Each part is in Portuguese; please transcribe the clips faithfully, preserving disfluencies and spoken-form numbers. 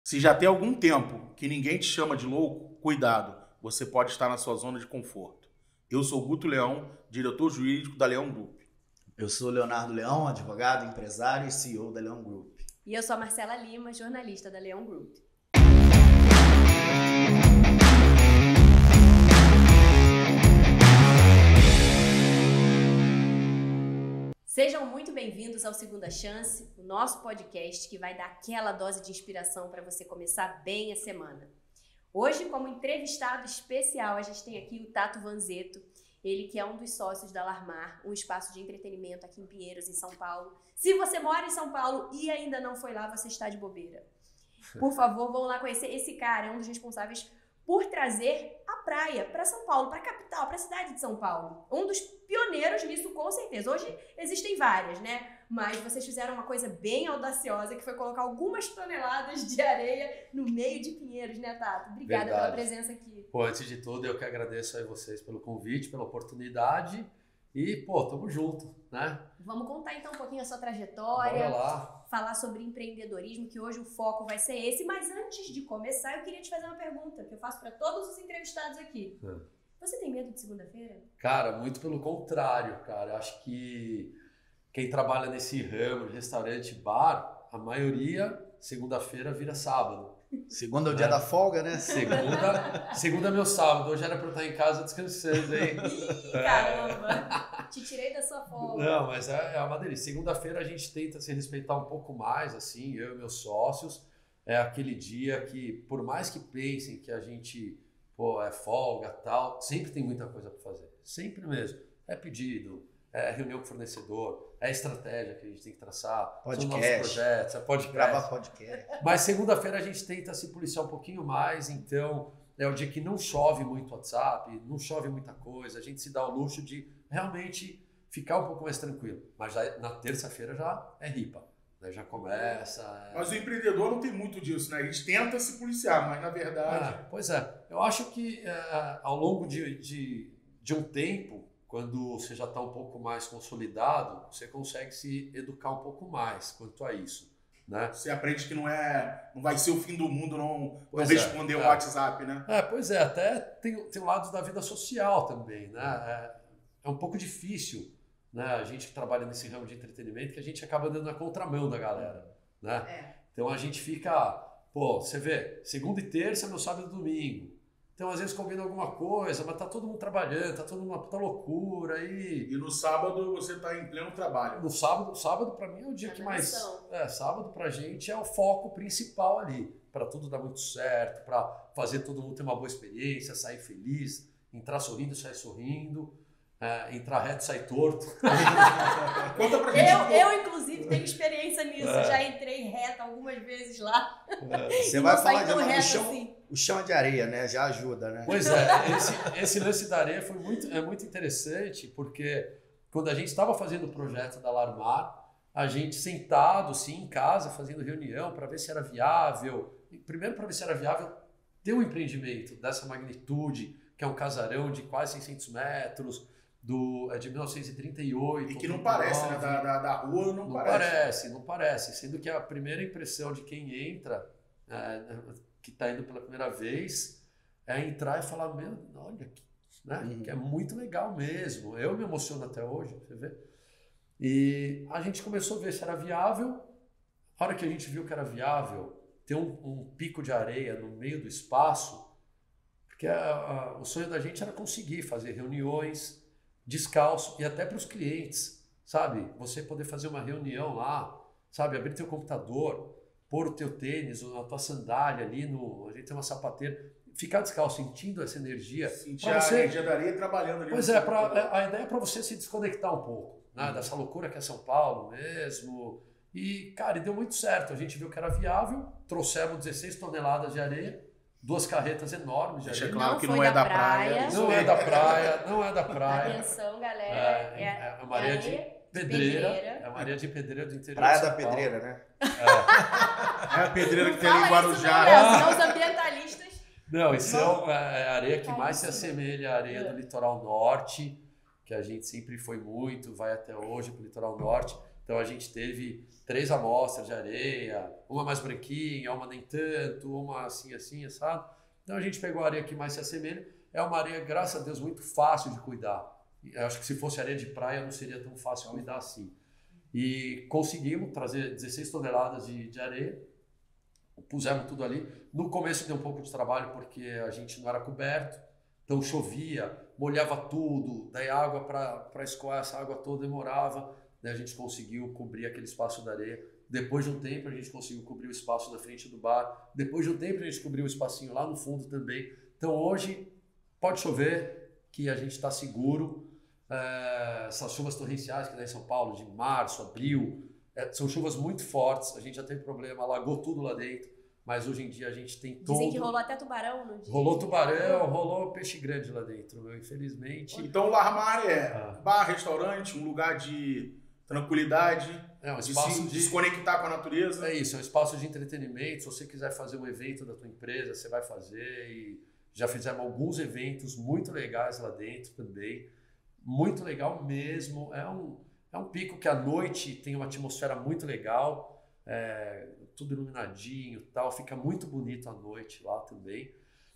Se já tem algum tempo que ninguém te chama de louco, cuidado, você pode estar na sua zona de conforto. Eu sou Guto Leão, diretor jurídico da Leão Group. Eu sou Leonardo Leão, advogado, empresário e C E O da Leão Group. E eu sou a Marcela Lima, jornalista da Leão Group. Sejam muito bem-vindos ao Segunda Chance, o nosso podcast que vai dar aquela dose de inspiração para você começar bem a semana. Hoje, como entrevistado especial, a gente tem aqui o Tato Vanzetto, ele que é um dos sócios da Larmar, um espaço de entretenimento aqui em Pinheiros, em São Paulo. Se você mora em São Paulo e ainda não foi lá, você está de bobeira. Por favor, vão lá conhecer. Esse cara é um dos responsáveis por trazer a praia para São Paulo, para a capital, para a cidade de São Paulo. Um dos pioneiros nisso, com certeza. Hoje existem várias, né? Mas vocês fizeram uma coisa bem audaciosa, que foi colocar algumas toneladas de areia no meio de Pinheiros, né, Tato? Obrigada Verdade. pela presença aqui. Pô, antes de tudo, eu que agradeço aí vocês pelo convite, pela oportunidade e, pô, tamo junto, né? Vamos contar então um pouquinho a sua trajetória. Bora lá. Falar sobre empreendedorismo, que hoje o foco vai ser esse. Mas antes de começar, eu queria te fazer uma pergunta que eu faço para todos os entrevistados aqui. Hum. Você tem medo de segunda-feira? Cara, muito pelo contrário, cara. Acho que quem trabalha nesse ramo, de restaurante, bar, a maioria, segunda-feira vira sábado. Segunda é o dia da folga, né? Segunda, segunda é meu sábado. Hoje era pra eu estar em casa descansando, hein? Ih, caramba! Te tirei da sua folga. Não, mas é, é uma delícia. Segunda-feira a gente tenta se respeitar um pouco mais, assim, eu e meus sócios. É aquele dia que, por mais que pensem que a gente, pô, é folga e tal, sempre tem muita coisa para fazer. Sempre mesmo. É pedido, é reunião com o fornecedor, é estratégia que a gente tem que traçar, Podcast. são nossos projetos, é podcast. Gravar podcast. Mas segunda-feira a gente tenta se policiar um pouquinho mais, então é o dia que não chove muito WhatsApp, não chove muita coisa, a gente se dá o luxo de realmente ficar um pouco mais tranquilo. Mas já, na terça-feira já é ripa, né? Já começa... É... Mas o empreendedor não tem muito disso, né? Eles tentam se policiar, mas na verdade... Ah, pois é, eu acho que é, ao longo de, de, de um tempo, quando você já está um pouco mais consolidado, você consegue se educar um pouco mais quanto a isso, né? Você aprende que não é, não vai ser o fim do mundo não, não Pois é, responder o é. WhatsApp, né? É, pois é, até tem, tem o lado da vida social também, né? É, é um pouco difícil, né? A gente que trabalha nesse ramo de entretenimento, que a gente acaba dando na contramão da galera, né? É. Então a gente fica, pô, você vê, segunda e terça, meu sábado e domingo. Então às vezes combina alguma coisa, mas tá todo mundo trabalhando, tá todo mundo uma puta loucura e... E no sábado você está em pleno trabalho. No sábado, sábado para mim é o dia Tá que na mais... missão. É, sábado pra gente é o foco principal ali, para tudo dar muito certo, para fazer todo mundo ter uma boa experiência, sair feliz, entrar sorrindo, sair sorrindo, é, entrar reto, sair torto. Conta pra gente. Eu, eu, inclusive, tenho experiência nisso. É. Já entrei reta algumas vezes lá. Você E vai não saí falar de tão o reto chão, assim. o chão é de areia, né? Já ajuda, né? Pois é, esse, esse lance da areia foi muito, é muito interessante, porque quando a gente estava fazendo o projeto da Larmar, a gente sentado, sim, em casa, fazendo reunião para ver se era viável. Primeiro, para ver se era viável ter um empreendimento dessa magnitude, que é um casarão de quase seiscentos metros, do, é de mil novecentos e trinta e oito. E que não oitenta e parece, nove. né? Da, da, da rua não, Não parece. parece, não parece. Sendo que a primeira impressão de quem entra, é, que está indo pela primeira vez, é entrar e falar, meu, olha, que, né? Uhum. Que é muito legal mesmo. Eu me emociono até hoje, você vê. E a gente começou a ver se era viável. A hora que a gente viu que era viável, ter um, um pico de areia no meio do espaço, porque a, a, o sonho da gente era conseguir fazer reuniões descalço e até para os clientes, sabe? Você poder fazer uma reunião lá, sabe? Abrir teu computador, pôr o teu tênis ou a tua sandália ali, no, a gente tem uma sapateira, ficar descalço, sentindo essa energia. Sentir pra a você... energia da areia trabalhando ali. Pois no é, seu pra, computador. a ideia é para você se desconectar um pouco, né? Uhum. Dessa loucura que é São Paulo mesmo. E, cara, e deu muito certo. A gente viu que era viável, trouxemos dezesseis toneladas de areia, duas carretas enormes de Deixa areia. claro Não que foi não é da da praia. praia. Isso Não é da praia, não é da praia. Atenção, galera. É, É, é uma areia de pedreira. É uma areia de pedreira do interior Praia de São da Paulo. Pedreira, né? É a pedreira Não que tem ali em fala isso não, Guarujá. Léo, senão os ambientalistas... Não, isso é o- é a areia que Cai mais em se cima. assemelha à areia É. do litoral norte, que a gente sempre foi muito, vai até hoje para o litoral norte. Então a gente teve três amostras de areia, uma mais branquinha, uma nem tanto, uma assim, assim, sabe? Então a gente pegou a areia que mais se assemelha. É uma areia, graças a Deus, muito fácil de cuidar. Eu acho que se fosse areia de praia não seria tão fácil de cuidar assim. E conseguimos trazer dezesseis toneladas de, de areia, pusemos tudo ali. No começo deu um pouco de trabalho porque a gente não era coberto, então chovia, molhava tudo, daí água para escoar essa água toda demorava. Daí a gente conseguiu cobrir aquele espaço da areia. Depois de um tempo a gente conseguiu cobrir o espaço na frente do bar. Depois de um tempo a gente cobriu o espacinho lá no fundo também. Então hoje pode chover que a gente está seguro. É, essas chuvas torrenciais que dá em São Paulo de março, abril, é, são chuvas muito fortes. A gente já teve problema, alagou tudo lá dentro. Mas hoje em dia a gente tem todo... Dizem que rolou até tubarão no dia. Rolou tubarão, rolou peixe grande lá dentro, meu, infelizmente. Então o Larmar é Ah. bar, restaurante, um lugar de tranquilidade, É um de espaço se de... desconectar com a natureza. É isso, é um espaço de entretenimento. Se você quiser fazer um evento da tua empresa, você vai fazer. E já fizemos alguns eventos muito legais lá dentro também. Muito legal mesmo. É um, é um pico que à noite tem uma atmosfera muito legal. É, tudo iluminadinho e tal. Fica muito bonito à noite lá também.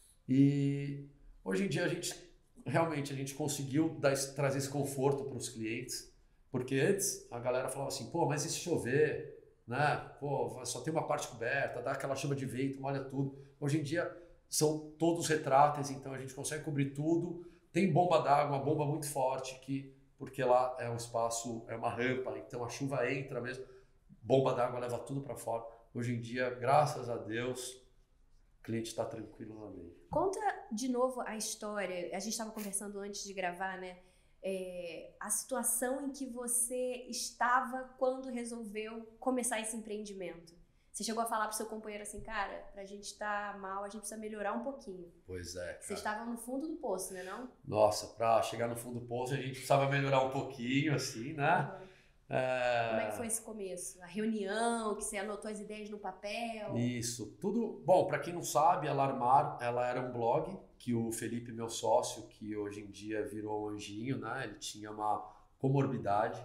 E hoje em dia a gente realmente a gente conseguiu dar, trazer esse conforto para os clientes. Porque antes a galera falava assim, pô, mas e se chover, né? Pô, só tem uma parte coberta, dá aquela chuva de vento, molha tudo. Hoje em dia são todos retráteis, então a gente consegue cobrir tudo. Tem bomba d'água, uma bomba muito forte, que, porque lá é um espaço, é uma rampa, então a chuva entra mesmo, bomba d'água leva tudo para fora. Hoje em dia, graças a Deus, o cliente está tranquilo lá dentro. Conta de novo a história. A gente estava conversando antes de gravar, né? É, a situação em que você estava quando resolveu começar esse empreendimento. Você chegou a falar pro seu companheiro assim, cara, pra gente estar mal, a gente precisa melhorar um pouquinho. Pois é, cara. Você estava no fundo do poço, né, não? Nossa, pra chegar no fundo do poço a gente precisava melhorar um pouquinho, assim, né? Uhum. É... Como é que foi esse começo? A reunião, que você anotou as ideias no papel? Isso, tudo... Bom, pra quem não sabe, a Larmar, ela era um blog que o Felipe, meu sócio, que hoje em dia virou um anjinho, né? Ele tinha uma comorbidade,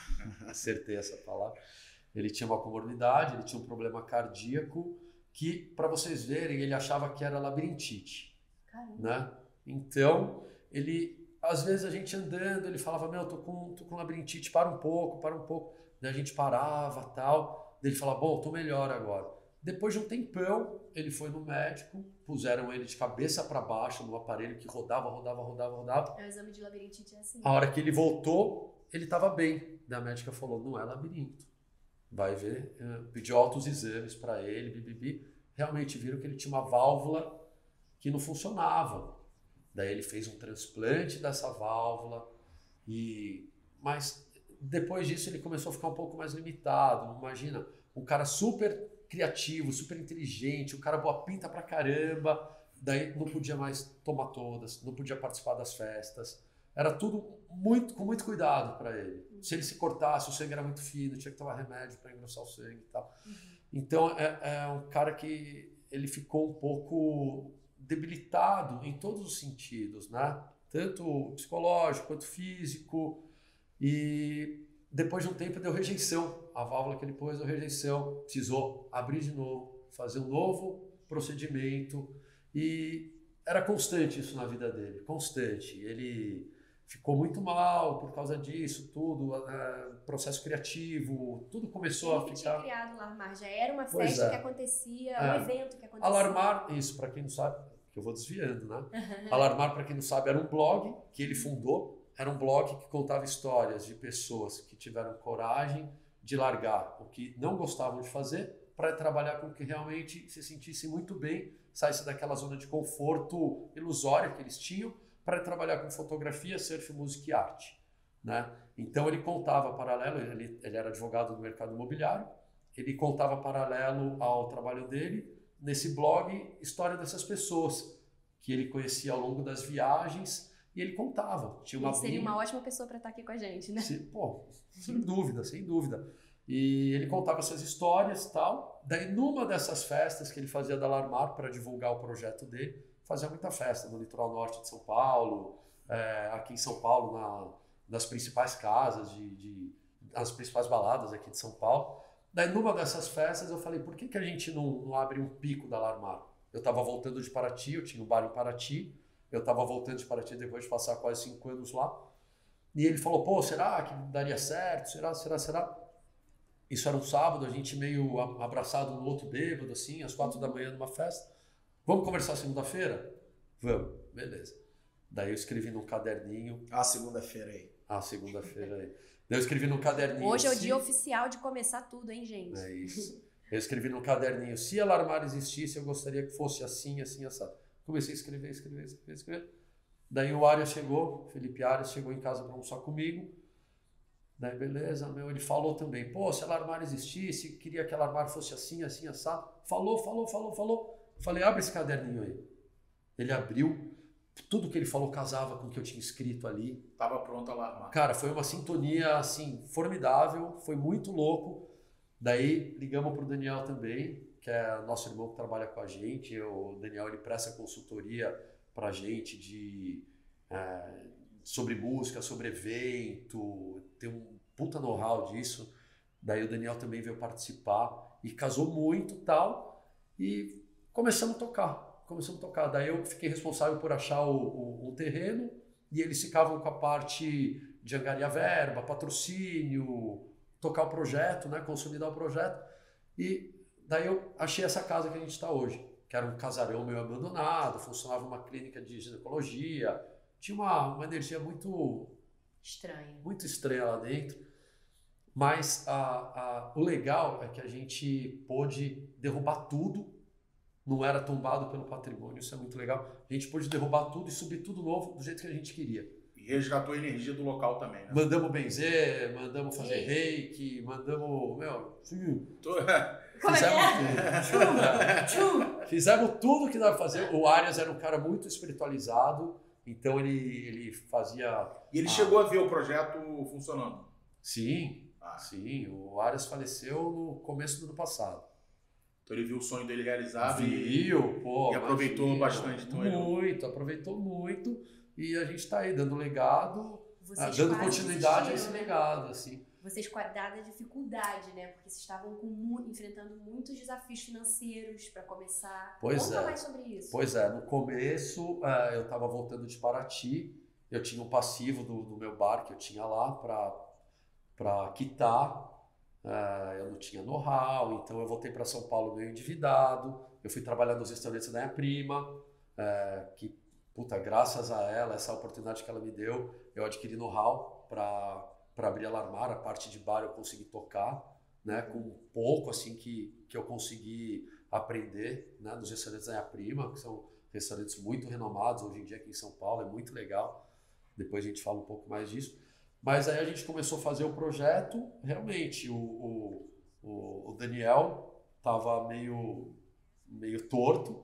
acertei essa palavra. Ele tinha uma comorbidade, ele tinha um problema cardíaco que, para vocês verem, ele achava que era labirintite, Caramba. né? Então, ele... Às vezes a gente andando, ele falava, meu, tô com, tô com labirintite, para um pouco, para um pouco. Daí a gente parava, tal. Daí ele falava, bom, tô melhor agora. Depois de um tempão, ele foi no médico, puseram ele de cabeça para baixo no aparelho que rodava, rodava, rodava, rodava. É o exame de labirintite é assim. A hora que ele voltou, ele estava bem. Daí a médica falou, não é labirinto. Vai ver, pediu altos exames para ele, bibibi. Realmente viram que ele tinha uma válvula que não funcionava. Daí ele fez um transplante dessa válvula, e... mas depois disso ele começou a ficar um pouco mais limitado. Imagina, um cara super criativo, super inteligente, um cara boa pinta pra caramba, daí não podia mais tomar todas, não podia participar das festas. Era tudo muito, com muito cuidado para ele. Se ele se cortasse, o sangue era muito fino, tinha que tomar remédio para engrossar o sangue e tal. Uhum. Então é, é um cara que ele ficou um pouco debilitado em todos os sentidos, né? Tanto psicológico quanto físico. E depois de um tempo deu rejeição. A válvula que ele pôs deu rejeição. Precisou abrir de novo, fazer um novo procedimento. E era constante isso na vida dele, constante. Ele ficou muito mal por causa disso, tudo, uh, processo criativo, tudo começou Ele a ficar... tinha criado o Larmar, já era uma Pois festa é. que acontecia, É. um evento que acontecia. A Larmar, isso, para quem não sabe, que eu vou desviando, né? A Larmar, para quem não sabe, era um blog que ele fundou, era um blog que contava histórias de pessoas que tiveram coragem de largar o que não gostavam de fazer para trabalhar com o que realmente se sentisse muito bem, saísse daquela zona de conforto ilusória que eles tinham, para trabalhar com fotografia, surf, música e arte, né? Então ele contava paralelo, ele, ele era advogado do mercado imobiliário, ele contava paralelo ao trabalho dele, nesse blog, história dessas pessoas que ele conhecia ao longo das viagens, e ele contava. Tinha uma Ele seria linha... uma ótima pessoa para estar aqui com a gente, né? Se, pô, sem dúvida, sem dúvida. E ele contava essas histórias e tal. Daí, numa dessas festas que ele fazia da Larmar para divulgar o projeto dele, fazia muita festa no litoral norte de São Paulo, é, aqui em São Paulo, na, nas principais casas, de, de, as principais baladas aqui de São Paulo. Daí, numa dessas festas, eu falei, por que, que a gente não, não abre um pico da Alarmar? Eu estava voltando de Paraty, eu tinha um bar em Paraty, eu estava voltando de Paraty depois de passar quase cinco anos lá. E ele falou, pô, será que daria certo? Será, será, será? Isso era um sábado, a gente meio abraçado no outro bêbado, assim, às quatro da manhã numa festa. Vamos conversar segunda-feira? Vamos, beleza. Daí eu escrevi num caderninho. Ah, segunda-feira aí. Ah, segunda-feira aí. Daí eu escrevi num caderninho. Hoje é o se... dia oficial de começar tudo, hein, gente? É isso. Eu escrevi num caderninho, se Alarmar existisse, eu gostaria que fosse assim, assim, assado. Comecei a escrever, escrever, escrever, escrever. Daí o Arias chegou, Felipe Arias chegou em casa para almoçar comigo. Daí beleza, meu, ele falou também, pô, se a Alarmar existisse, queria que a Alarmar fosse assim, assim, assado. Falou, falou, falou, falou. Falei, abre esse caderninho aí. Ele abriu, tudo que ele falou casava com o que eu tinha escrito ali. Tava pronto a Alarmar. Cara, foi uma sintonia, assim, formidável, foi muito louco. Daí ligamos pro Daniel também, que é nosso irmão que trabalha com a gente. O Daniel, ele presta consultoria pra gente de, é, sobre música, sobre evento, tem um puta know-how disso. Daí o Daniel também veio participar e casou muito e tal, e começamos a tocar, começamos a tocar. Daí eu fiquei responsável por achar o, o, o terreno, e eles ficavam com a parte de angariar verba, patrocínio, tocar o projeto, né, consolidar o projeto. E daí eu achei essa casa que a gente está hoje, que era um casarão meio abandonado, funcionava uma clínica de ginecologia, tinha uma, uma energia muito estranha. muito estranha lá dentro, mas a, a, o legal é que a gente pôde derrubar tudo, não era tombado pelo patrimônio, isso é muito legal, a gente pôde derrubar tudo e subir tudo novo do jeito que a gente queria. E resgatou a energia do local também, né? Mandamos benzer, mandamos fazer reiki, mandamos, meu, sim, Tô... Como fizemos, é que é? fizemos tudo que dava pra fazer. O Arias era um cara muito espiritualizado, então ele, ele fazia... E ele ah, chegou a ver o projeto funcionando? Sim, Ah. sim. O Arias faleceu no começo do ano passado. Então ele viu o sonho dele realizado e, Viu, pô. e aproveitou imagina, bastante. Então ele... Muito, aproveitou muito. E a gente tá aí dando legado, Vocês dando quase continuidade a esse desistiram, né? legado, assim. Vocês com a dada dificuldade, né? Porque vocês estavam com mu- enfrentando muitos desafios financeiros para começar. Pois Conta é. mais sobre isso. Pois é, no começo eh, eu estava voltando de Paraty, eu tinha um passivo do, do meu bar que eu tinha lá para quitar, eh, eu não tinha know-how, então eu voltei para São Paulo meio endividado, eu fui trabalhar nos restaurantes da minha prima, eh, que, puta, graças a ela, essa oportunidade que ela me deu, eu adquiri know-how para para abrir a Alarmar, a parte de bar eu consegui tocar, né, com pouco assim que, que eu consegui aprender, né, dos restaurantes da minha prima, que são restaurantes muito renomados hoje em dia aqui em São Paulo, é muito legal. Depois a gente fala um pouco mais disso. Mas aí a gente começou a fazer o projeto, realmente, o, o, o, o Daniel estava meio, meio torto,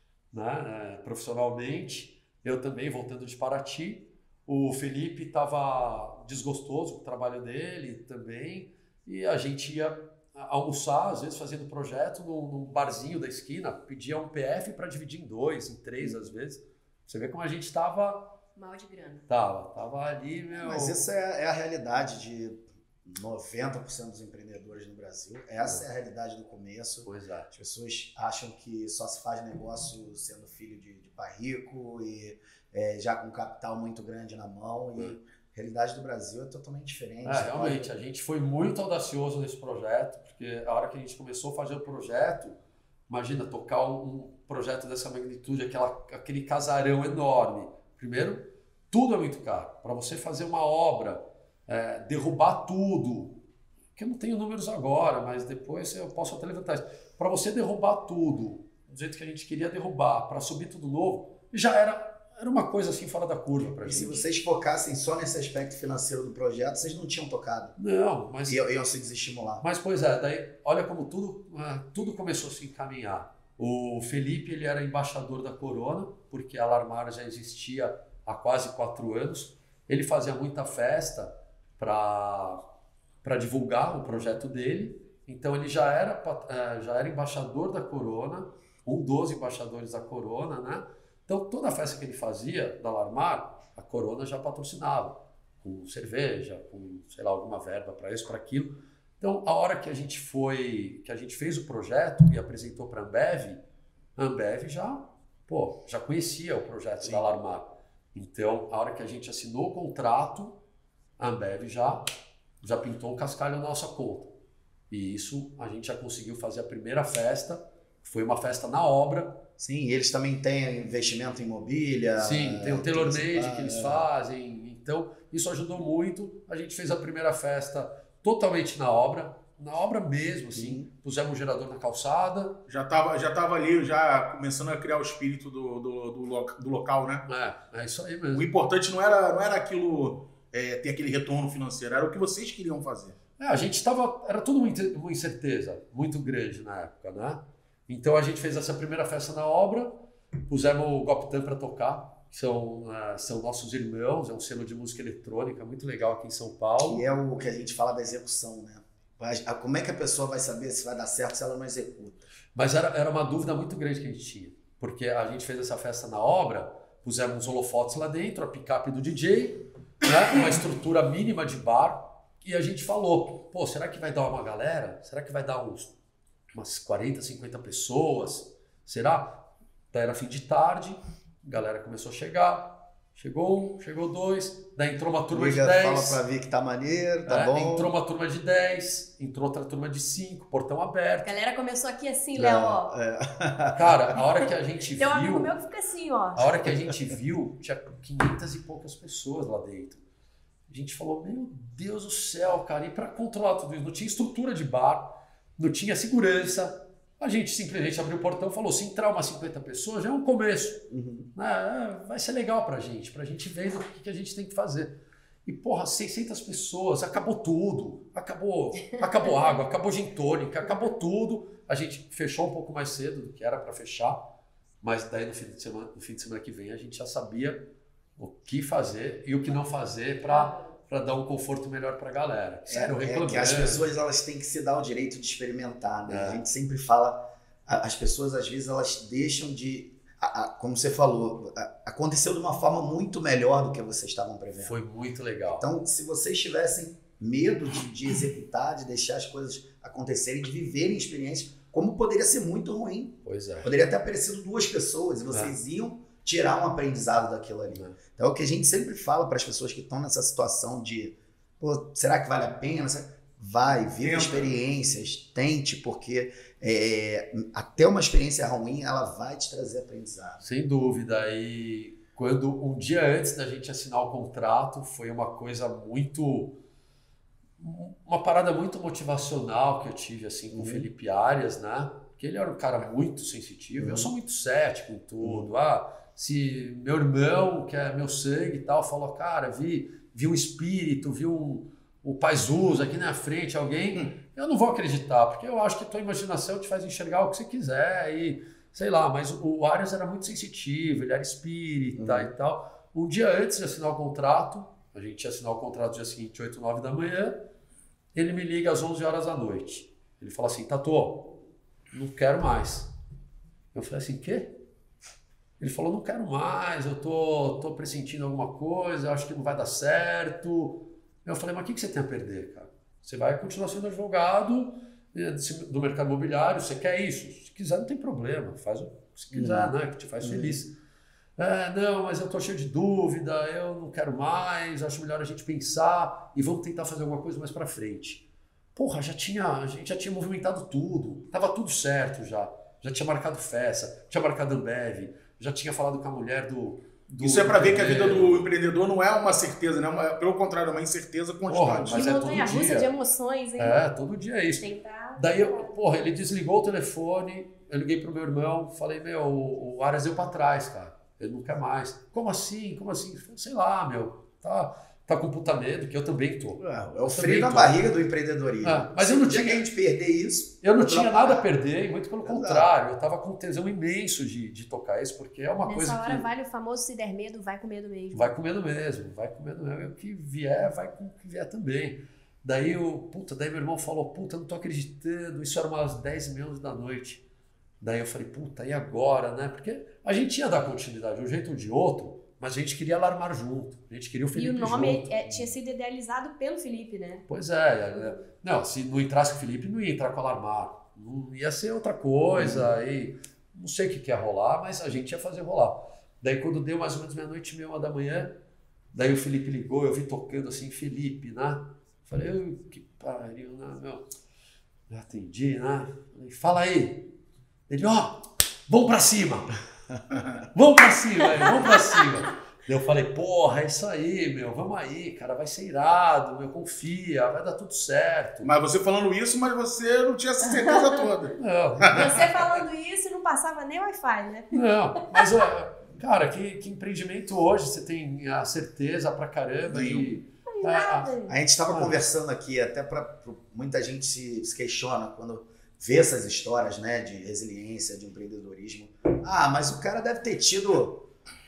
né, profissionalmente, eu também voltando de Paraty. O Felipe estava desgostoso com o trabalho dele também, e a gente ia almoçar, às vezes fazendo projeto num, num barzinho da esquina, pedia um P F para dividir em dois, em três às vezes. Você vê como a gente estava... Mal de grana. Tava, tava ali, meu... Mas isso é, é a realidade de noventa por cento dos empreendedores no Brasil. Essa é a realidade do começo. Pois é. As pessoas acham que só se faz negócio sendo filho de, de pai rico e é, já com capital muito grande na mão. E a realidade do Brasil é totalmente diferente. É, realmente, a gente foi muito audacioso nesse projeto, porque a hora que a gente começou a fazer o projeto, imagina, tocar um, um projeto dessa magnitude, aquela, aquele casarão enorme. Primeiro, tudo é muito caro. Para você fazer uma obra, é, derrubar tudo, que eu não tenho números agora, mas depois eu posso até levantar isso. Para você derrubar tudo, do jeito que a gente queria derrubar, para subir tudo novo, já era, era uma coisa assim fora da curva para E gente. se vocês focassem só nesse aspecto financeiro do projeto, vocês não tinham tocado. Não, mas... Iam, iam se desestimular. Mas, pois é, daí olha como tudo, tudo começou a se encaminhar. O Felipe, ele era embaixador da Corona, porque a Alarmar já existia há quase quatro anos. Ele fazia muita festa para divulgar o projeto dele. Então, ele já era, já era embaixador da Corona, um dos embaixadores da Corona, né? Então, toda a festa que ele fazia da Alarmar, a Corona já patrocinava. com cerveja, com, sei lá, alguma verba para isso, para aquilo. Então, a hora que a gente foi, que a gente fez o projeto e apresentou para a Ambev, a Ambev já, pô, já conhecia o projeto Sim. da Alarmar. Então, a hora que a gente assinou o contrato, a Ambev já, já pintou um cascalho na nossa conta. E isso a gente já conseguiu fazer a primeira festa, foi uma festa na obra. Sim, eles também têm investimento em mobília. Sim, tem o tailor-made que eles fazem. Então, isso ajudou muito. A gente fez a primeira festa totalmente na obra, na obra mesmo, assim. Sim. Pusemos um gerador na calçada. Já estava já tava ali, já começando a criar o espírito do, do, do, lo, do local, né? É, é isso aí mesmo. O importante não era, não era aquilo, é, ter aquele retorno financeiro, era o que vocês queriam fazer. É, a gente estava, era tudo uma incerteza muito grande na época, né? Então a gente fez essa primeira festa na obra, pusemos o Goptan para tocar, que são, uh, são nossos irmãos, é um selo de música eletrônica muito legal aqui em São Paulo. Que é o que a gente fala da execução, né? Como é que a pessoa vai saber se vai dar certo se ela não executa? Mas era, era uma dúvida muito grande que a gente tinha, porque a gente fez essa festa na obra, pusemos uns holofotes lá dentro, a picape do D J, né? Uma estrutura mínima de bar, e a gente falou, pô, será que vai dar uma galera? Será que vai dar uns umas quarenta, cinquenta pessoas? Será? Daí era fim de tarde, a galera começou a chegar, chegou um, chegou dois, daí entrou uma turma Liga, de dez. Fala pra ver que tá maneiro, tá é, bom. Entrou uma turma de dez, entrou outra turma de cinco, portão aberto. A galera começou aqui assim, Léo, ó. É. Cara, a hora que a gente Tem viu... um amigo meu que fica assim, ó. A hora que a gente viu, tinha quinhentas e poucas pessoas lá dentro. A gente falou, meu Deus do céu, cara, e para controlar tudo isso? Não tinha estrutura de bar, não tinha segurança. A gente simplesmente abriu o portão e falou, se entrar umas cinquenta pessoas, já é um começo. Uhum. É, vai ser legal pra gente, pra gente ver o que, que a gente tem que fazer. E, porra, seiscentas pessoas, acabou tudo. Acabou, acabou água, acabou gin tônica, acabou tudo. A gente fechou um pouco mais cedo do que era para fechar, mas daí no fim de semana, no fim de semana que vem a gente já sabia o que fazer e o que não fazer para para dar um conforto melhor para a galera. Sério, é, é que as pessoas elas têm que se dar o direito de experimentar, né? É. A gente sempre fala, as pessoas às vezes elas deixam de, a, a, como você falou, a, aconteceu de uma forma muito melhor do que vocês estavam prevendo. Foi muito legal. Então, se vocês tivessem medo de, de executar, de deixar as coisas acontecerem, de viverem experiências, como poderia ser muito ruim. Pois é. Poderia ter aparecido duas pessoas e vocês é. iam tirar um aprendizado daquilo ali. É. Então, é o que a gente sempre fala para as pessoas que estão nessa situação de, pô, será que vale a pena? Vai, vive experiências, tente, porque é, até uma experiência ruim, ela vai te trazer aprendizado. Sem dúvida. E quando um dia antes da gente assinar o contrato, foi uma coisa muito... uma parada muito motivacional que eu tive assim com uhum. o Felipe Arias, né? Porque ele era um cara muito sensitivo, uhum. eu sou muito cético em tudo. Uhum. Ah, se meu irmão, que é meu sangue e tal, falou, cara, vi, vi um espírito, vi um, um Pazuzu aqui na frente, alguém, uhum. eu não vou acreditar, porque eu acho que tua imaginação te faz enxergar o que você quiser e sei lá, mas o Arias era muito sensitivo, ele era espírita uhum. e tal. Um dia antes de assinar o contrato, a gente ia assinar o contrato no dia seguinte, oito, nove da manhã, ele me liga às onze horas da noite. Ele fala assim, Tatô, não quero mais. Eu falei assim, quê? Ele falou, não quero mais, eu tô, tô pressentindo alguma coisa, acho que não vai dar certo. Eu falei, mas o que, que você tem a perder, cara? Você vai continuar sendo advogado do mercado imobiliário, você quer isso? Se quiser, não tem problema, faz o que você quiser, uhum. né? Que te faz uhum. feliz. É, não, mas eu tô cheio de dúvida, eu não quero mais, acho melhor a gente pensar e vamos tentar fazer alguma coisa mais pra frente. Porra, já tinha, a gente já tinha movimentado tudo, tava tudo certo já, já tinha marcado festa, tinha marcado Ambev, já tinha falado com a mulher do... do Isso é pra ver que a vida do empreendedor não é uma certeza, né? Uma, pelo contrário, é uma incerteza constante. Porra, mas e é montanha todo russa dia. de emoções, hein? É, todo dia é isso. Tentar... Daí, eu, porra, ele desligou o telefone, eu liguei pro meu irmão, falei, meu, o, o Arias deu pra trás, cara. Ele não quer mais. Como assim? Como assim? Sei lá, meu. Tá, tá com puta medo, que eu também tô. É, é o freio na barriga do empreendedorismo. É, mas Se eu não tinha que a gente perder isso. Eu não tinha nada a perder, muito pelo Exato. contrário. Eu tava com um tesão imenso de, de tocar isso, porque é uma Nessa coisa hora que... Nessa hora vale o famoso se der medo, vai com medo mesmo. Vai com medo mesmo, vai com medo mesmo. O que vier, vai com o que vier também. Daí, eu, puta, daí meu irmão falou, puta, não tô acreditando. Isso era umas dez e meia da noite. Daí eu falei, puta, e agora, né? Porque a gente ia dar continuidade, de um jeito ou de outro, mas a gente queria alarmar junto, a gente queria o Felipe junto. E o nome é, tinha sido idealizado pelo Felipe, né? Pois é, é, não, se não entrasse com o Felipe, não ia entrar com o Alarmar, não ia ser outra coisa, uhum. e não sei o que, que ia rolar, mas a gente ia fazer rolar. Daí quando deu mais ou menos meia-noite e meia, uma da manhã, daí o Felipe ligou, eu vi tocando assim, Felipe, né? Falei, que pariu, né, meu? Eu atendi, né? Falei, fala aí. Ele, ó, oh, vamos pra cima. Vamos pra cima, aí, vamos pra cima. Daí eu falei, porra, é isso aí, meu, vamos aí, cara, vai ser irado, meu, confia, vai dar tudo certo. Mas você falando isso, mas você não tinha essa certeza toda. Não. Você falando isso e não passava nem Wi-Fi, né? Não, mas, cara, que, que empreendimento hoje você tem a certeza pra caramba de... A, a gente estava ah. conversando aqui, até para muita gente se, se questiona quando vê essas histórias, né, de resiliência, de empreendedorismo. Ah, mas o cara deve ter tido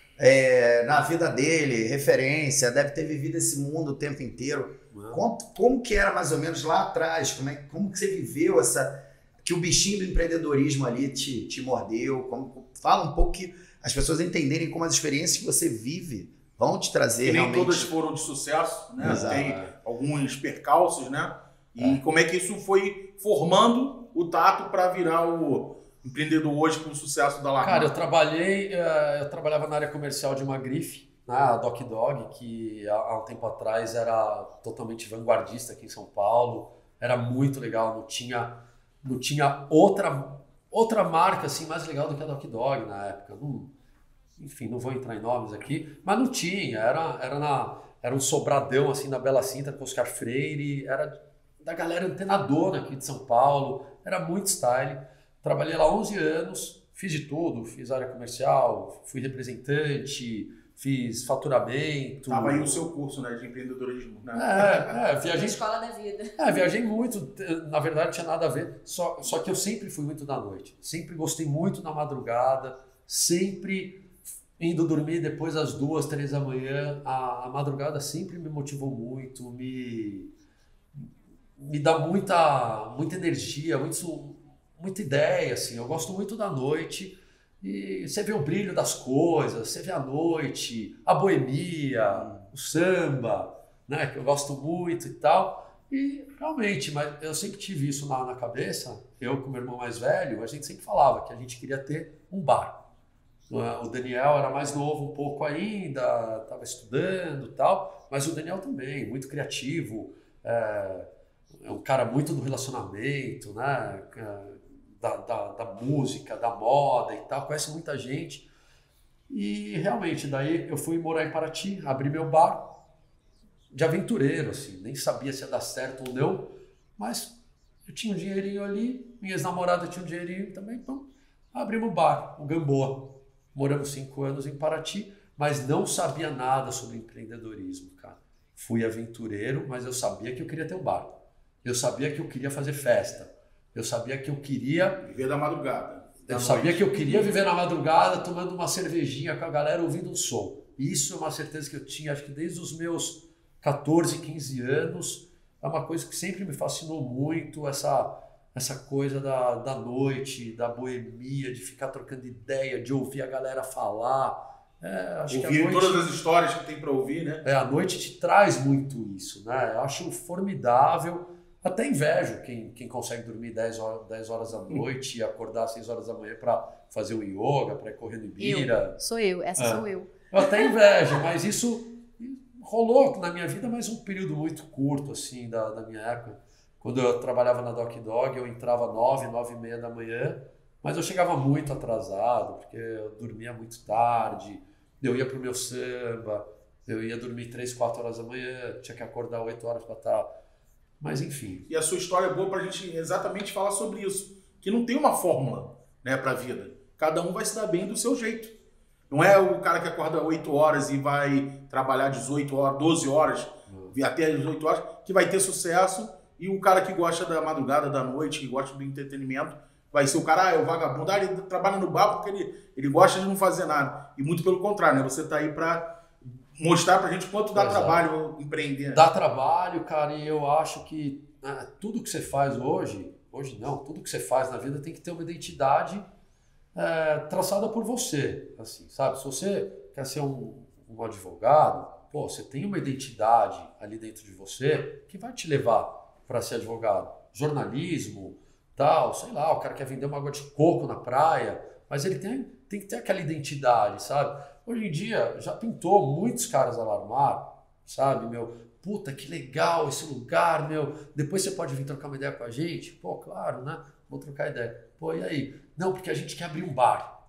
é, na vida dele referência, deve ter vivido esse mundo o tempo inteiro. Como, como que era mais ou menos lá atrás? Como, é, como que você viveu essa... que o bichinho do empreendedorismo ali te, te mordeu? Como, fala um pouco que as pessoas entenderem como as experiências que você vive vão te trazer e nem realmente... todas foram de sucesso, né? Exato. Tem alguns percalços, né? E É. como é que isso foi formando o Tato para virar o empreendedor hoje com o sucesso da Alarmar? Cara, eu trabalhei, eu trabalhava na área comercial de uma grife, né, a Doc Dog, que há um tempo atrás era totalmente vanguardista aqui em São Paulo, era muito legal, não tinha, não tinha outra, outra marca assim mais legal do que a Doc Dog na época. Não, enfim, não vou entrar em nomes aqui, mas não tinha, era, era, na, era um sobradão assim na Bela Sintra com Oscar Freire, era da galera antenadora aqui de São Paulo, era muito style. Trabalhei lá onze anos, fiz de tudo, fiz área comercial, fui representante, fiz faturamento. Tava aí o seu curso, né, de empreendedorismo, né? É, é viajei... Escola da vida. É, viajei muito, na verdade não tinha nada a ver, só, só que eu sempre fui muito da noite, sempre gostei muito da madrugada, sempre indo dormir depois das duas, três da manhã, a, a madrugada sempre me motivou muito, me, me dá muita, muita energia, muito, muita ideia, assim, eu gosto muito da noite. E você vê o brilho das coisas, você vê a noite, a boemia, o samba, né, que eu gosto muito e tal. E realmente, mas eu sempre tive isso na, na cabeça, eu com meu irmão mais velho, a gente sempre falava que a gente queria ter um bar. O Daniel era mais novo um pouco ainda, estava estudando e tal, mas o Daniel também, muito criativo, é, é um cara muito do relacionamento, né? Da, da, da música, da moda e tal, conhece muita gente. E realmente, daí eu fui morar em Paraty, abri meu bar de aventureiro, assim, nem sabia se ia dar certo ou não, mas eu tinha um dinheirinho ali, minha ex-namorada tinha um dinheirinho também, então abrimos o bar, o Gamboa. Moramos cinco anos em Paraty, mas não sabia nada sobre empreendedorismo, cara. Fui aventureiro, mas eu sabia que eu queria ter um bar. Eu sabia que eu queria fazer festa. Eu sabia que eu queria... Viver da madrugada. Eu sabia que eu queria viver na madrugada, tomando uma cervejinha com a galera, ouvindo um som. Isso é uma certeza que eu tinha, acho que desde os meus catorze, quinze anos. É uma coisa que sempre me fascinou muito, essa, essa coisa da, da noite, da boemia, de ficar trocando ideia, de ouvir a galera falar. É, acho ouvir que a noite, todas as histórias que tem para ouvir, né? É, a noite te traz muito isso, né? Eu acho formidável. Até invejo quem, quem consegue dormir dez horas, dez horas da noite e acordar às seis horas da manhã para fazer o yoga, para ir correr no Ibira. Eu, sou eu, essa é. sou eu. Eu até invejo, mas isso rolou na minha vida, mas um período muito curto, assim, da, da minha época. Quando eu trabalhava na Doc Dog, eu entrava nove, nove e meia da manhã, mas eu chegava muito atrasado, porque eu dormia muito tarde, eu ia pro meu samba, eu ia dormir três, quatro horas da manhã, tinha que acordar oito horas para estar... Mas enfim. E a sua história é boa pra gente exatamente falar sobre isso. Que não tem uma fórmula, né, pra vida. Cada um vai se dar bem do seu jeito. Não é o cara que acorda oito horas e vai trabalhar dezoito horas, doze horas, uhum. até dezoito horas, que vai ter sucesso. E o cara que gosta da madrugada, da noite, que gosta do entretenimento, vai ser o cara, ah, é o vagabundo, ah, ele trabalha no bar porque ele, ele gosta de não fazer nada. E muito pelo contrário, né? Você tá aí pra mostrar pra gente quanto dá Exato. Trabalho empreender. Dá trabalho, cara, e eu acho que ah, tudo que você faz hoje, hoje não, tudo que você faz na vida tem que ter uma identidade é, traçada por você, assim, sabe? Se você quer ser um, um advogado, pô, você tem uma identidade ali dentro de você que vai te levar para ser advogado. Jornalismo, tal, sei lá, o cara quer vender uma água de coco na praia, mas ele tem, tem que ter aquela identidade, sabe? Hoje em dia, já pintou muitos caras alarmar, sabe, meu? Puta, que legal esse lugar, meu. Depois você pode vir trocar uma ideia com a gente? Pô, claro, né? Vou trocar ideia. Pô, e aí? Não, porque a gente quer abrir um bar.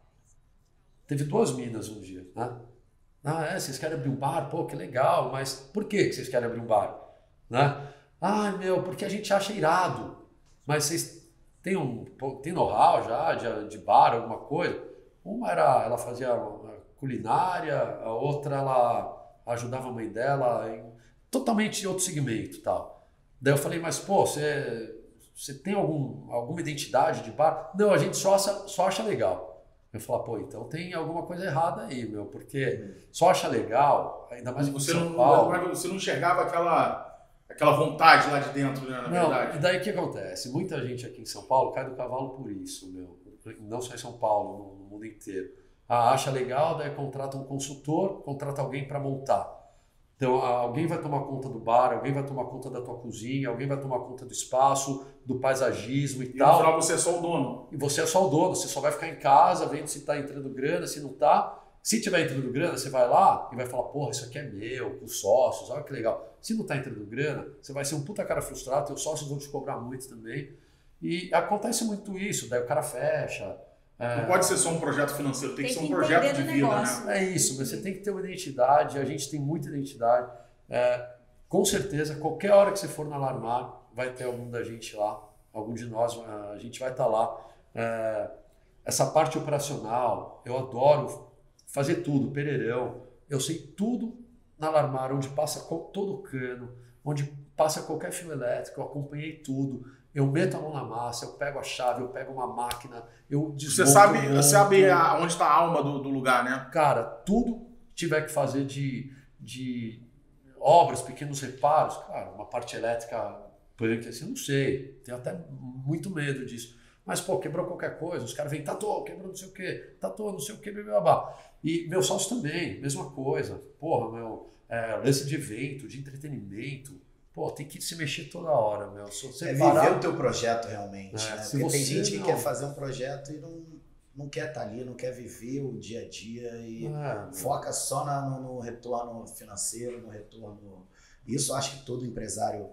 Teve duas minas um dia, né? Ah, é? Vocês querem abrir um bar? Pô, que legal, mas por que vocês querem abrir um bar? Né? Ah, meu, porque a gente acha irado. Mas vocês têm um tem know-how já de, de bar, alguma coisa? Uma era, ela fazia culinária, a outra ela ajudava a mãe dela em totalmente outro segmento e tal. Daí eu falei, mas pô, você, você tem algum, alguma identidade de bar? Não, a gente só acha, só acha legal. Eu falo, pô, então tem alguma coisa errada aí, meu, porque só acha legal, ainda mais você em São não, Paulo. Você não enxergava aquela, aquela vontade lá de dentro, né, na não, verdade. E daí o que acontece? Muita gente aqui em São Paulo cai do cavalo por isso, meu. Não só em São Paulo, no mundo inteiro. Ah, acha legal, daí contrata um consultor, contrata alguém para montar. Então, alguém vai tomar conta do bar, alguém vai tomar conta da tua cozinha, alguém vai tomar conta do espaço, do paisagismo e, e tal. E no final você é só o dono. E você é só o dono, você só vai ficar em casa vendo se está entrando grana, se não está. Se tiver entrando grana, você vai lá e vai falar, porra, isso aqui é meu, com os sócios, olha que legal. Se não está entrando grana, você vai ser um puta cara frustrado, teus sócios vão te cobrar muito também. E acontece muito isso, daí o cara fecha. É... Não pode ser só um projeto financeiro, tem, tem que ser um que projeto de vida, negócio, né? É isso, você tem que ter uma identidade, a gente tem muita identidade. É, com certeza, qualquer hora que você for na Alarmar, vai ter algum da gente lá, algum de nós, a gente vai estar lá. É, essa parte operacional, eu adoro fazer tudo, pereirão. Eu sei tudo na Alarmar, onde passa todo o cano, onde passa qualquer fio elétrico, eu acompanhei tudo. Eu meto a mão na massa, eu pego a chave, eu pego uma máquina, eu desmonto. Você sabe, você sabe a, onde está a alma do, do lugar, né? Cara, tudo tiver que fazer de, de obras, pequenos reparos, cara, uma parte elétrica punk, assim, eu não sei, tenho até muito medo disso. Mas, pô, quebrou qualquer coisa, os caras vêm, tatuou, quebrou não sei o quê, tatuou não sei o quê, blá. E meus sócios também, mesma coisa. Porra, meu, é, lance de evento, de entretenimento. Pô, tem que se mexer toda hora, meu. Se você é parar... viver o teu projeto realmente, é, né? se Porque você tem gente que não... quer fazer um projeto e não, não quer estar ali, não quer viver o dia a dia e é, foca só na, no, no retorno financeiro, no retorno... Isso acho que todo empresário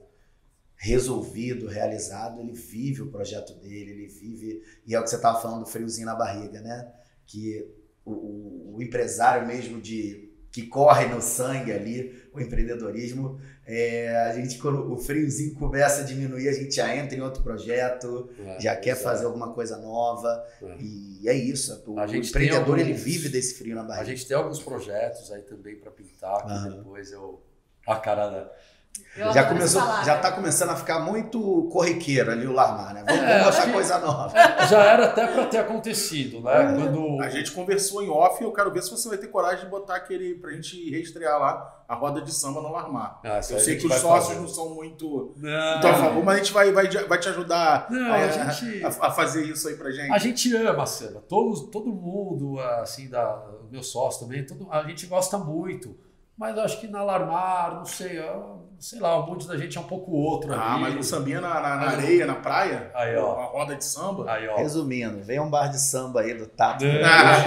resolvido, realizado, ele vive o projeto dele, ele vive... E é o que você estava falando do friozinho na barriga, né? Que o, o, o empresário mesmo de... que corre no sangue ali, o empreendedorismo, é, a gente, quando o friozinho começa a diminuir, a gente já entra em outro projeto, é, já quer fazer alguma coisa nova, é. E é isso, o, o empreendedor alguns, ele vive desse frio na barriga. A gente tem alguns projetos aí também para pintar, que uhum. depois eu... A cara da... Eu já começou, falar, já está começando a ficar muito corriqueiro ali o Larmar, né? Vamos, é, vamos botar coisa nova. Já era até para ter acontecido, né? É. Quando... A gente conversou em off e eu quero ver se você vai ter coragem de botar aquele pra gente reestrear lá a roda de samba no Larmar. Ah, eu sei que os sócios fazer. não são muito, não, muito a favor, mas a gente vai, vai, vai te ajudar não, a, a, gente... a, a fazer isso aí pra gente. A gente ama a cena, todos, todo mundo, assim, da, meu sócio também, todo, a gente gosta muito. Mas eu acho que na Alarmar, não sei, sei lá, o monte da gente é um pouco outro ah, ali. mas um sambinha na, na, na areia, na praia, aí, ó. Uma roda de samba. Aí, ó. Resumindo, vem um bar de samba aí do Tato. É.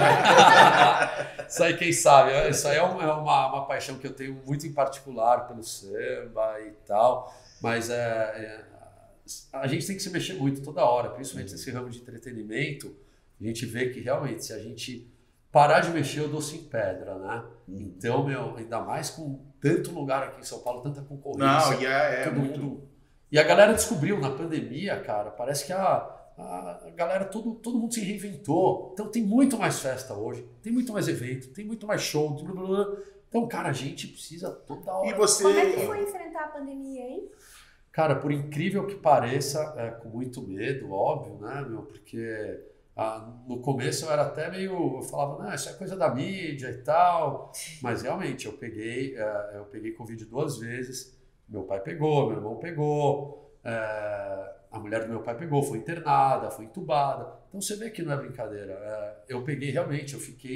Isso aí, quem sabe, isso aí é uma, é uma, uma paixão que eu tenho muito em particular pelo samba e tal, mas é, é, a gente tem que se mexer muito toda hora, principalmente nesse ramo de entretenimento, a gente vê que realmente se a gente... parar de mexer, eu dou sem pedra, né? Então, meu, ainda mais com tanto lugar aqui em São Paulo, tanta concorrência. Não, e é, é todo muito... mundo... E a galera descobriu na pandemia, cara, parece que a, a galera, todo, todo mundo se reinventou. Então tem muito mais festa hoje, tem muito mais evento, tem muito mais show, blá, blá, blá. Então, cara, a gente precisa toda hora... E você... Como é que foi enfrentar a pandemia, hein? Cara, por incrível que pareça, é, com muito medo, óbvio, né, meu? Porque... Ah, no começo eu era até meio, eu falava, não, isso é coisa da mídia e tal, mas realmente eu peguei, uh, eu peguei Covid duas vezes, meu pai pegou, meu irmão pegou, uh, a mulher do meu pai pegou, foi internada, foi entubada, então você vê que não é brincadeira, uh, eu peguei realmente, eu fiquei,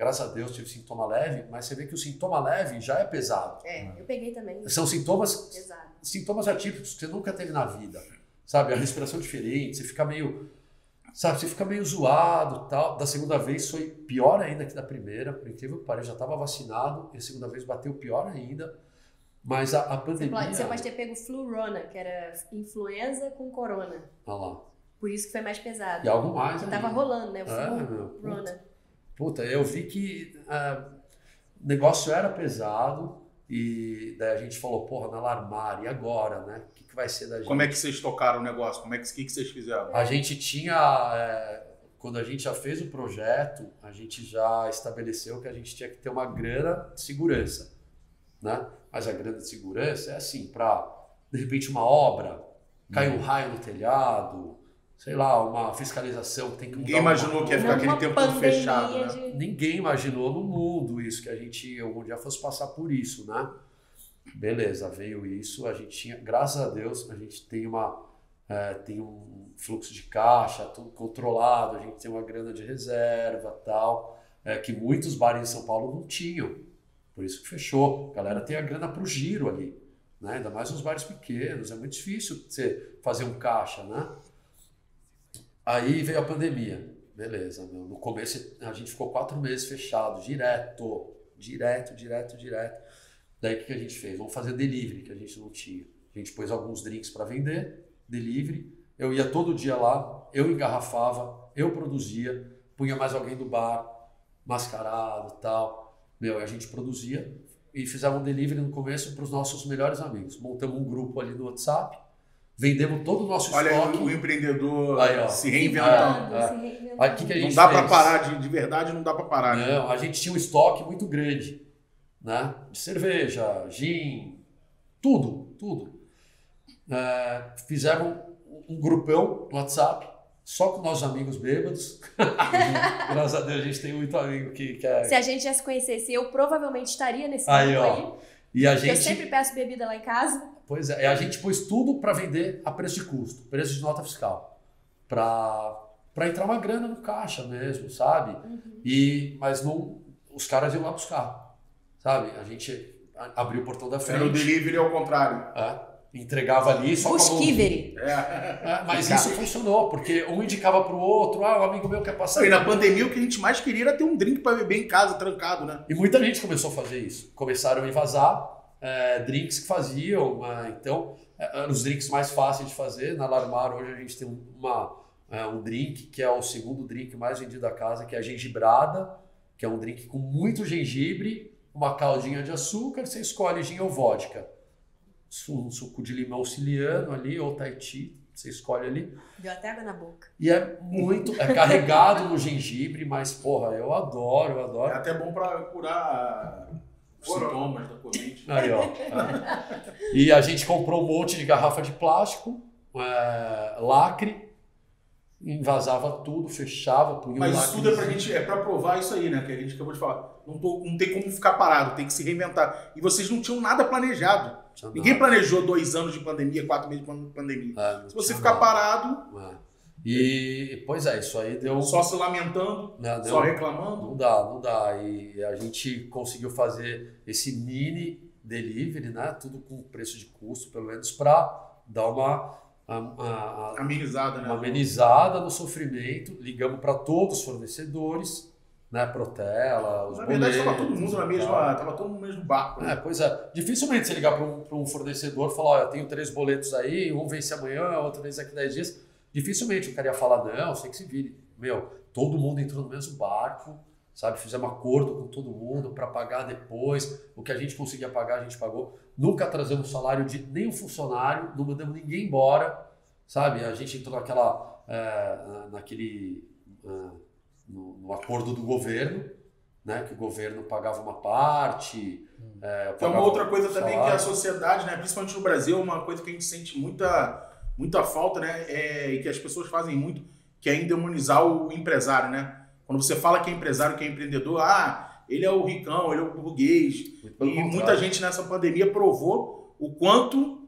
graças a Deus tive sintoma leve, mas você vê que o sintoma leve já é pesado. É, eu peguei também. São sintomas, Pesado. sintomas atípicos que você nunca teve na vida, sabe? A respiração diferente, você fica meio, sabe? Você fica meio zoado, tal. Da segunda vez foi pior ainda que da primeira, por incrível que pareça, já estava vacinado e a segunda vez bateu pior ainda. Mas a, a pandemia... Você pode, você pode ter pego Flurona, que era influenza com corona. Olha lá. Por isso que foi mais pesado. E algo mais. Que tava rolando, né? O É, Flurona. meu, puta, puta, eu vi que uh, o negócio era pesado e daí a gente falou, porra, na Larmar, e agora, né? O que, que vai ser da gente? Como é que vocês tocaram o negócio? Como é que, que, que vocês fizeram? A gente tinha... É, quando a gente já fez o projeto, a gente já estabeleceu que a gente tinha que ter uma grana de segurança, né? Mas a grana de segurança é assim, para, de repente, uma obra, cai um raio no telhado, sei lá, uma fiscalização que tem que mudar. Ninguém imaginou uma... que ia ficar aquele tempo todo fechado, né? De... Ninguém imaginou no mundo isso, que a gente algum dia fosse passar por isso, né? Beleza, veio isso, a gente tinha, graças a Deus, a gente tem uma é, tem um fluxo de caixa, tudo controlado, a gente tem uma grana de reserva, tal, é, que muitos bares em São Paulo não tinham. Por isso que fechou. A galera tem a grana para o giro ali, né? Ainda mais nos bares pequenos. É muito difícil você fazer um caixa, né? Aí veio a pandemia. Beleza, meu. No começo a gente ficou quatro meses fechado, direto. Direto, direto, direto. Daí o que a gente fez? Vamos fazer delivery, que a gente não tinha. A gente pôs alguns drinks para vender, delivery. Eu ia todo dia lá, eu engarrafava, eu produzia, punha mais alguém do bar, mascarado e tal. Meu, a gente produzia e fizemos um delivery no começo para os nossos melhores amigos. Montamos um grupo ali no WhatsApp, vendemos todo o nosso Olha estoque. Olha o empreendedor aí, ó, se reinventando. É, se é. reinventando. Aí, que que a gente Não dá fez? para parar, de, de verdade não dá para parar. Né? Não, a gente tinha um estoque muito grande, né? De cerveja, gin, tudo, tudo. É, fizemos um grupão no WhatsApp, só com nossos amigos bêbados. Graças a Deus a gente tem muito amigo que quer... Se a gente já se conhecesse, eu provavelmente estaria nesse aí, grupo ó. aí. E a Porque gente... eu sempre peço bebida lá em casa. Pois é, e a gente pôs tudo para vender a preço de custo, preço de nota fiscal. Para entrar uma grana no caixa mesmo, sabe? Uhum. E, mas não, os caras iam lá buscar, sabe? A gente abriu o portão da frente. Era o delivery ao contrário. É. Entregava ali só Busquivery. É. É, mas isso funcionou, porque um indicava para o outro, ah, o amigo meu quer passar. E na pandemia o que a gente mais queria era ter um drink para beber em casa, trancado, né? E muita gente começou a fazer isso. Começaram a vazar é, drinks que faziam. É, então, é, os drinks mais fáceis de fazer. Na Larmar hoje a gente tem uma, é, um drink que é o segundo drink mais vendido da casa, que é a gengibrada, que é um drink com muito gengibre, uma caldinha de açúcar, você escolhe gin ou vodka. Um suco de limão siciliano ali, ou Tahiti, você escolhe ali. Deu até água na boca. E é muito, é carregado no gengibre, mas porra, eu adoro, eu adoro. É até bom para curar os sintomas da Covid. Aí, ó. É. E a gente comprou um monte de garrafa de plástico, é, lacre, envasava tudo, fechava, punha Mas um isso tudo é pra gente, é para provar isso aí, né? Que a gente acabou de falar. Não, tô, não tem como ficar parado, tem que se reinventar. E vocês não tinham nada planejado. Tinha Ninguém nada. planejou dois anos de pandemia, quatro meses de pandemia. É, não Se você tinha ficar nada. parado, É. E, pois é, isso aí deu... só se lamentando, Não, deu- só reclamando. Não dá, não dá. E a gente conseguiu fazer esse mini delivery, né? Tudo com preço de custo, pelo menos, para dar uma, a- a- a- Amenizada, né? uma amenizada no sofrimento. Ligamos para todos os fornecedores, né? Protela, os Na verdade, estava boletos todo mundo na e mesma, tal. tava todo mundo no mesmo barco. né? É, pois é. Dificilmente você ligar para um, pra um fornecedor e falar, olha, eu tenho três boletos aí, um vence amanhã, outro vence daqui dez dias. Dificilmente o cara ia falar, não, sei que se vire. Meu, todo mundo entrou no mesmo barco, sabe? Fizemos acordo com todo mundo para pagar depois. O que a gente conseguia pagar, a gente pagou. Nunca atrasamos o salário de nenhum funcionário, não mandamos ninguém embora, sabe? A gente entrou naquela, é, naquele, é, no, no acordo do governo, né? Que o governo pagava uma parte. É, É uma outra coisa também que a salário. sociedade, né, principalmente no Brasil, é uma coisa que a gente sente muita, muita falta, né, é, e que as pessoas fazem muito, que é endemonizar o empresário, né? Quando você fala que é empresário, que é empreendedor, ah, ele é o ricão, ele é o burguês. Muito pelo E contrário. muita gente nessa pandemia provou o quanto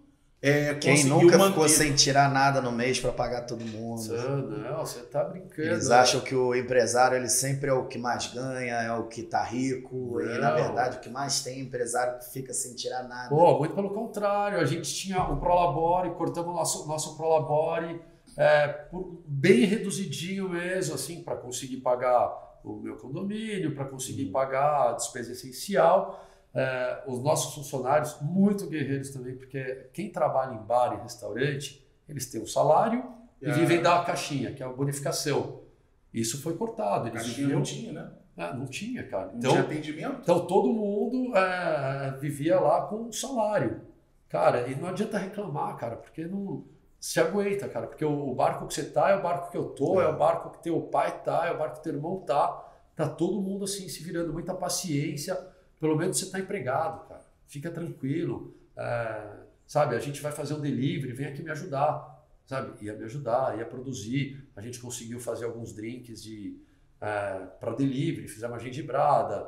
é, Quem nunca manter. ficou sem tirar nada no mês para pagar todo mundo? Não, você tá brincando. Eles acham que o empresário ele sempre é o que mais ganha, é o que tá rico. Não. E na verdade o que mais tem é empresário que fica sem tirar nada. Pô, muito pelo contrário. A gente tinha o Prolabore, cortamos o nosso, nosso Prolabore é, por, bem reduzidinho mesmo, assim, para conseguir pagar o meu condomínio, para conseguir hum. pagar a despesa essencial. É, os nossos funcionários, muito guerreiros também, porque quem trabalha em bar e restaurante, eles têm um salário é. e vivem da caixinha, que é a bonificação. Isso foi cortado. Eles caixinha viviam... não tinha, né? É, não tinha, cara. Não então, tinha atendimento? Então todo mundo é, vivia lá com um salário. Cara, e não adianta reclamar, cara, porque não se aguenta, cara. Porque o, o barco que você tá é o barco que eu tô, é, é o barco que teu pai tá, é o barco que teu irmão tá. Tá todo mundo assim se virando, muita paciência. Pelo menos você está empregado, cara. Fica tranquilo. É, sabe, a gente vai fazer um delivery, vem aqui me ajudar. Sabe, ia me ajudar, ia produzir. A gente conseguiu fazer alguns drinks de, é, para delivery, fizemos a gengibrada,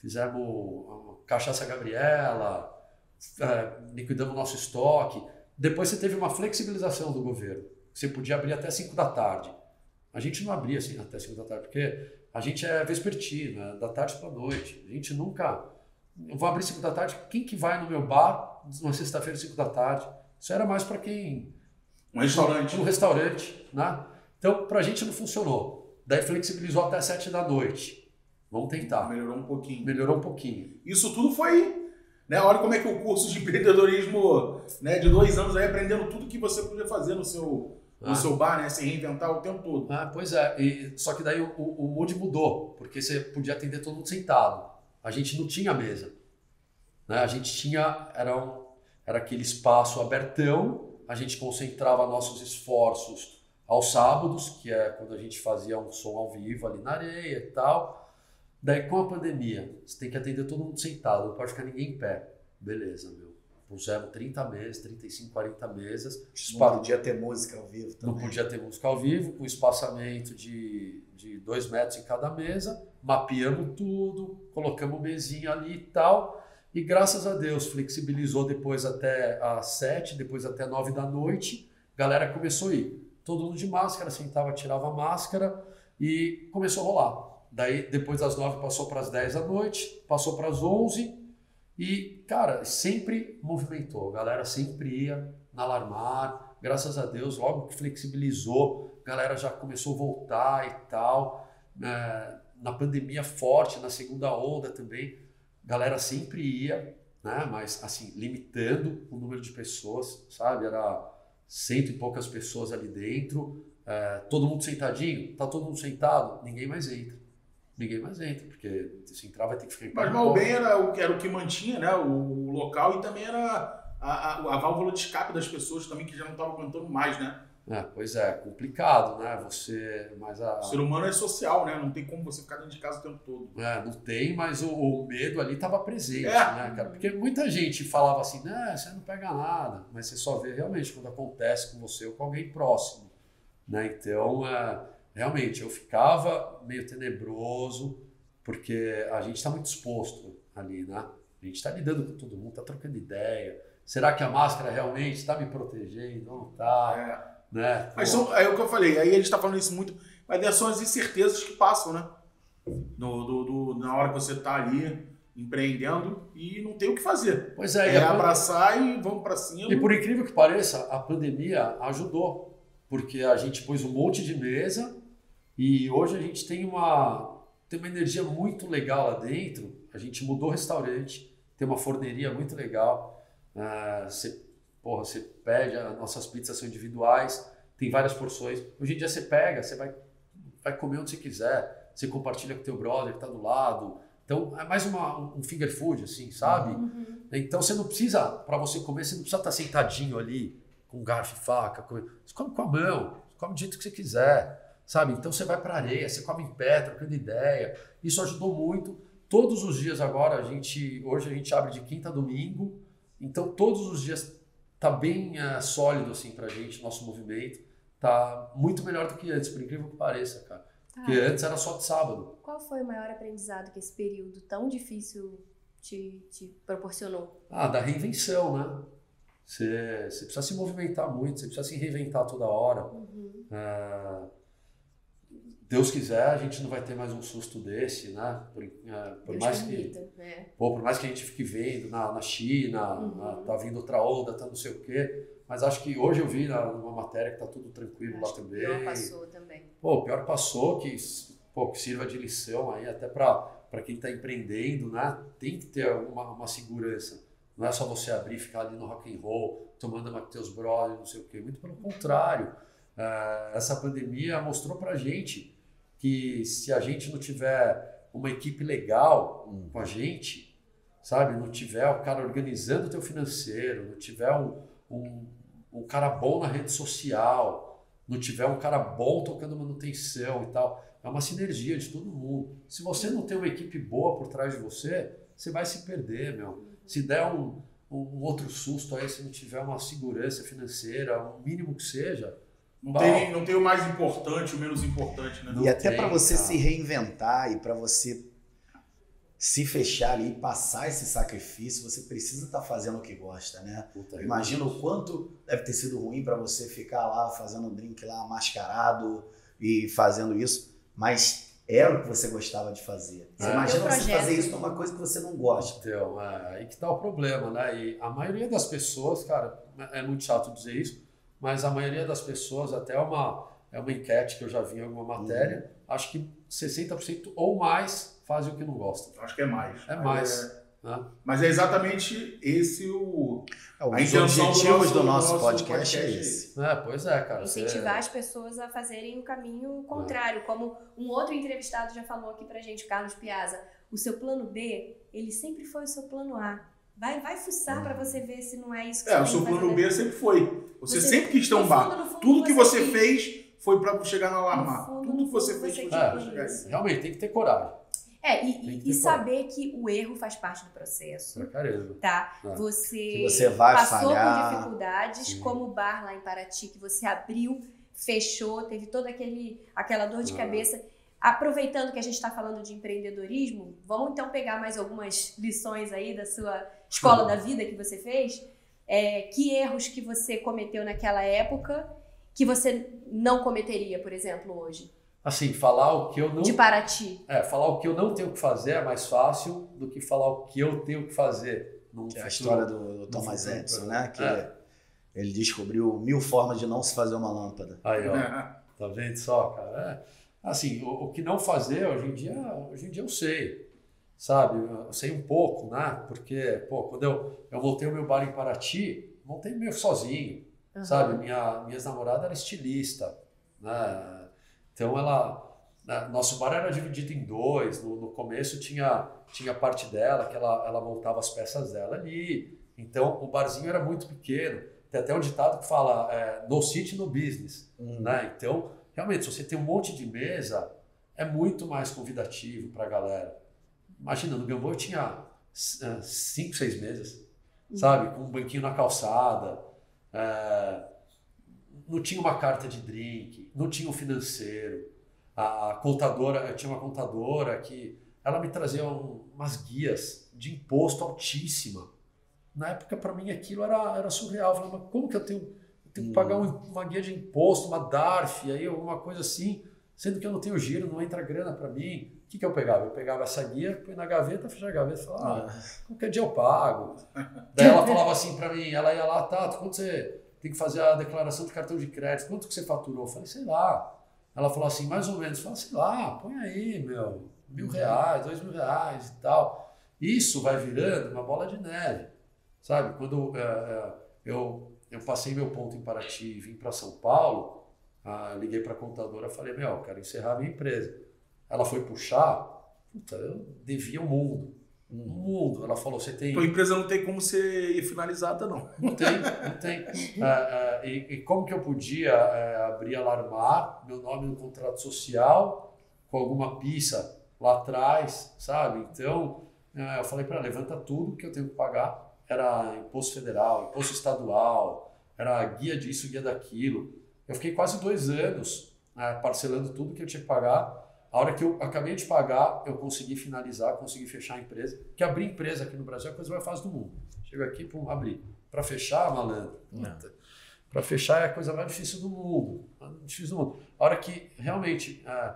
fizemos cachaça Gabriela, é, liquidamos nosso estoque. Depois você teve uma flexibilização do governo. Você podia abrir até cinco da tarde. A gente não abria assim até cinco da tarde, porque a gente é vespertino, é da tarde para a noite. A gente nunca... Eu vou abrir cinco da tarde, quem que vai no meu bar na sexta-feira, cinco da tarde? Isso era mais para quem... Um restaurante. Um restaurante, né? Então, para a gente não funcionou. Daí flexibilizou até sete da noite. Vamos tentar. Melhorou um pouquinho. Melhorou um pouquinho. Isso tudo foi... Né? Olha como é que o curso de empreendedorismo, né, de dois anos aí, aprendendo tudo que você podia fazer no seu, ah. no seu bar, né? Se reinventar o tempo todo. Ah, pois é. E, só que daí o, o, o mood mudou, porque você podia atender todo mundo sentado. A gente não tinha mesa, né? A gente tinha, era, um, era aquele espaço abertão, a gente concentrava nossos esforços aos sábados, que é quando a gente fazia um som ao vivo ali na areia e tal. Daí com a pandemia, você tem que atender todo mundo sentado, não pode ficar ninguém em pé. Beleza, meu. Pusemos trinta mesas, trinta e cinco, quarenta mesas. Não podia ter música ao vivo também. Não podia ter música ao vivo, com espaçamento de, de dois metros em cada mesa. Mapeamos tudo, colocamos mesinha ali e tal. E graças a Deus flexibilizou depois até às sete, depois até nove da noite. A galera começou a ir. Todo mundo de máscara, sentava, tirava a máscara e começou a rolar. Daí depois das nove passou para as dez da noite, passou para as onze. E, cara, sempre movimentou, a galera sempre ia na Alarmar, graças a Deus, logo que flexibilizou, a galera já começou a voltar e tal, é, na pandemia forte, na segunda onda também, a galera sempre ia, né, mas assim, limitando o número de pessoas, sabe, era cento e poucas pessoas ali dentro, é, todo mundo sentadinho, tá todo mundo sentado, ninguém mais entra. Ninguém mais entra, porque se entrar vai ter que ficar em pé. Mas mal bem era o, era o que mantinha, né, o local, e também era a, a, a válvula de escape das pessoas também, que já não estavam aguentando mais, né? É, pois é, complicado, né? Você, mas a... O ser humano é social, né? Não tem como você ficar dentro de casa o tempo todo. É, não tem, mas o, o medo ali estava presente, é. né, cara? Porque muita gente falava assim, né, você não pega nada, mas você só vê realmente quando acontece com você ou com alguém próximo, né? Então, é... realmente, eu ficava meio tenebroso, porque a gente está muito exposto ali, né? A gente está lidando com todo mundo, está trocando ideia. Será que a máscara realmente está me protegendo? Não está, é. né? Mas são, é o que eu falei, aí a gente está falando isso muito, mas são as incertezas que passam, né? No, do, do, na hora que você está ali empreendendo e não tem o que fazer. Pois é. É abraçar e vamos para cima. E por incrível que pareça, a pandemia ajudou, porque a gente pôs um monte de mesa. E hoje a gente tem uma, tem uma energia muito legal lá dentro. A gente mudou o restaurante, tem uma forneria muito legal. Uh, você, porra, você pede, as nossas pizzas são individuais, tem várias porções. Hoje em dia você pega, você vai, vai comer onde você quiser, você compartilha com o teu brother que está do lado. Então é mais uma, um finger food, assim, sabe? Uhum. Então você não precisa, para você comer, você não precisa estar sentadinho ali com garfo e faca. Você come com a mão, você come do jeito que você quiser. Sabe? Então você vai para a areia, você come em pé, trocando ideia. Isso ajudou muito. Todos os dias agora, a gente, hoje a gente abre de quinta a domingo. Então todos os dias tá bem uh, sólido assim para a gente, nosso movimento. Tá muito melhor do que antes, por incrível que pareça, cara. Tá. Porque antes era só de sábado. Qual foi o maior aprendizado que esse período tão difícil te, te proporcionou? Ah, da reinvenção, né? Você, você precisa se movimentar muito, você precisa se reinventar toda hora. Uhum. É, Deus quiser, a gente não vai ter mais um susto desse, né? Por, é, por Deus mais permita, que, é. pô, por mais que a gente fique vendo na, na China, Uhum. na, tá vindo outra onda, tá não sei o quê. Mas acho que hoje eu vi na, numa matéria que tá tudo tranquilo Acho lá que também. o pior passou também. Pô, o pior passou, que, pô, que sirva de lição aí até para quem está empreendendo, né? Tem que ter uma, uma segurança. Não é só você abrir e ficar ali no rock and roll, tomando uma com teus brothers, não sei o quê. Muito pelo contrário. É, essa pandemia mostrou pra gente que se a gente não tiver uma equipe legal hum. com a gente, sabe? Não tiver o cara organizando o teu financeiro, não tiver um, um, um cara bom na rede social, não tiver um cara bom tocando manutenção e tal, é uma sinergia de todo mundo. Se você não tem uma equipe boa por trás de você, você vai se perder, meu. Se der um, um outro susto aí, se não tiver uma segurança financeira, o um mínimo que seja... Não tem, não tem o mais importante, o menos importante, né? E até para você cara. se reinventar e para você se fechar ali e passar esse sacrifício, você precisa estar fazendo o que gosta, né? Puta, imagina o quanto deve ter sido ruim para você ficar lá fazendo um drink lá mascarado e fazendo isso, mas era o que você gostava de fazer. Você É. imagina Teu você projeto. fazer isso numa coisa que você não gosta. Então, é, aí que tá o problema, né? E a maioria das pessoas, cara, é muito chato dizer isso, mas a maioria das pessoas, até uma, é uma enquete que eu já vi em alguma matéria, uhum. acho que sessenta por cento ou mais fazem o que não gostam. Acho que é mais. É mais. É, né? Mas é exatamente esse o... É, os objetivos do nosso, do nosso podcast, podcast é esse. É, pois é, cara. Incentivar você... as pessoas a fazerem o caminho contrário. É. Como um outro entrevistado já falou aqui pra gente, o Carlos Piazza, o seu plano B, ele sempre foi o seu plano A. Vai, vai fuçar hum. para você ver se não é isso que é, você o tem seu que plano fazer. B sempre foi. Você, você sempre quis ter um fundo, bar. No fundo, Tudo que você quis. fez foi para chegar no alarmar. No fundo, Tudo no que você fundo, fez você foi quer para chegar isso. Realmente, tem que ter coragem. É, e, e saber que o erro faz parte do processo. Caramba. Tá? É. Você, que você vai passou falhar. por dificuldades, Sim. como o bar lá em Paraty, que você abriu, fechou, teve toda aquele, aquela dor de Ah. cabeça. Aproveitando que a gente está falando de empreendedorismo, vamos então pegar mais algumas lições aí da sua escola da vida que você fez. É, que erros que você cometeu naquela época que você não cometeria, por exemplo, hoje? Assim, falar o que eu não... De Paraty. É, falar o que eu não tenho que fazer é mais fácil do que falar o que eu tenho que fazer. Num Que é a futuro, história do, do Thomas futuro, Edison, né? Que é. ele descobriu mil formas de não se fazer uma lâmpada. Aí, ó. Tá vendo só, cara? É. Assim, o, o que não fazer, hoje em dia, hoje em dia eu sei, sabe? Eu sei um pouco, né? Porque, pô, quando eu, eu montei o meu bar em Paraty, montei meio sozinho, uhum. sabe? Minha, minha ex-namorada era estilista, né? Então ela... Né? Nosso bar era dividido em dois, no, no começo tinha, tinha parte dela, que ela, ela montava as peças dela ali, então o barzinho era muito pequeno, tem até um ditado que fala é, no city, no business, Uhum. né? Então... Realmente, se você tem um monte de mesa, é muito mais convidativo para a galera. Imagina, no Gamboa eu tinha cinco, seis mesas, uhum. sabe? Com um banquinho na calçada, é... não tinha uma carta de drink, não tinha um financeiro. A contadora, eu tinha uma contadora que ela me trazia um, umas guias de imposto altíssima. Na época, para mim, aquilo era, era surreal. Eu falei, mas como que eu tenho... Tenho que pagar um, uma guia de imposto, uma D A R F, aí alguma coisa assim, sendo que eu não tenho giro, não entra grana para mim. O que, que eu pegava? Eu pegava essa guia, põe na gaveta, fechava a gaveta e falava, ah, qualquer dia eu pago. Daí ela falava assim para mim, ela ia lá, Tato, quanto você tem que fazer a declaração de cartão de crédito, quanto que você faturou? Eu falei, sei lá. Ela falou assim, mais ou menos. Eu falei, sei lá, põe aí, meu, mil reais, dois mil reais e tal. Isso vai virando uma bola de neve, sabe? Quando é, é, eu... Eu passei meu ponto em Paraty e vim para São Paulo, ah, liguei para a contadora e falei, meu, quero encerrar a minha empresa. Ela foi puxar, puta, eu devia o mundo. O mundo. Ela falou, você tem... Tua empresa não tem como ser finalizada, não. Não tem, não tem. ah, ah, e, e como que eu podia ah, abrir Alarmar, meu nome no contrato social, com alguma pizza lá atrás, sabe? Então, ah, eu falei para ela, levanta tudo que eu tenho que pagar. Era imposto federal, imposto estadual, era guia disso, guia daquilo. Eu fiquei quase dois anos né, parcelando tudo que eu tinha que pagar. A hora que eu acabei de pagar, lá eu consegui finalizar, consegui fechar a empresa, porque abrir empresa aqui no Brasil é a coisa mais fácil do mundo. Chego aqui, pum, abrir. Para fechar, malandro, para fechar é a coisa mais difícil do mundo. Mais difícil do mundo. A hora que realmente é,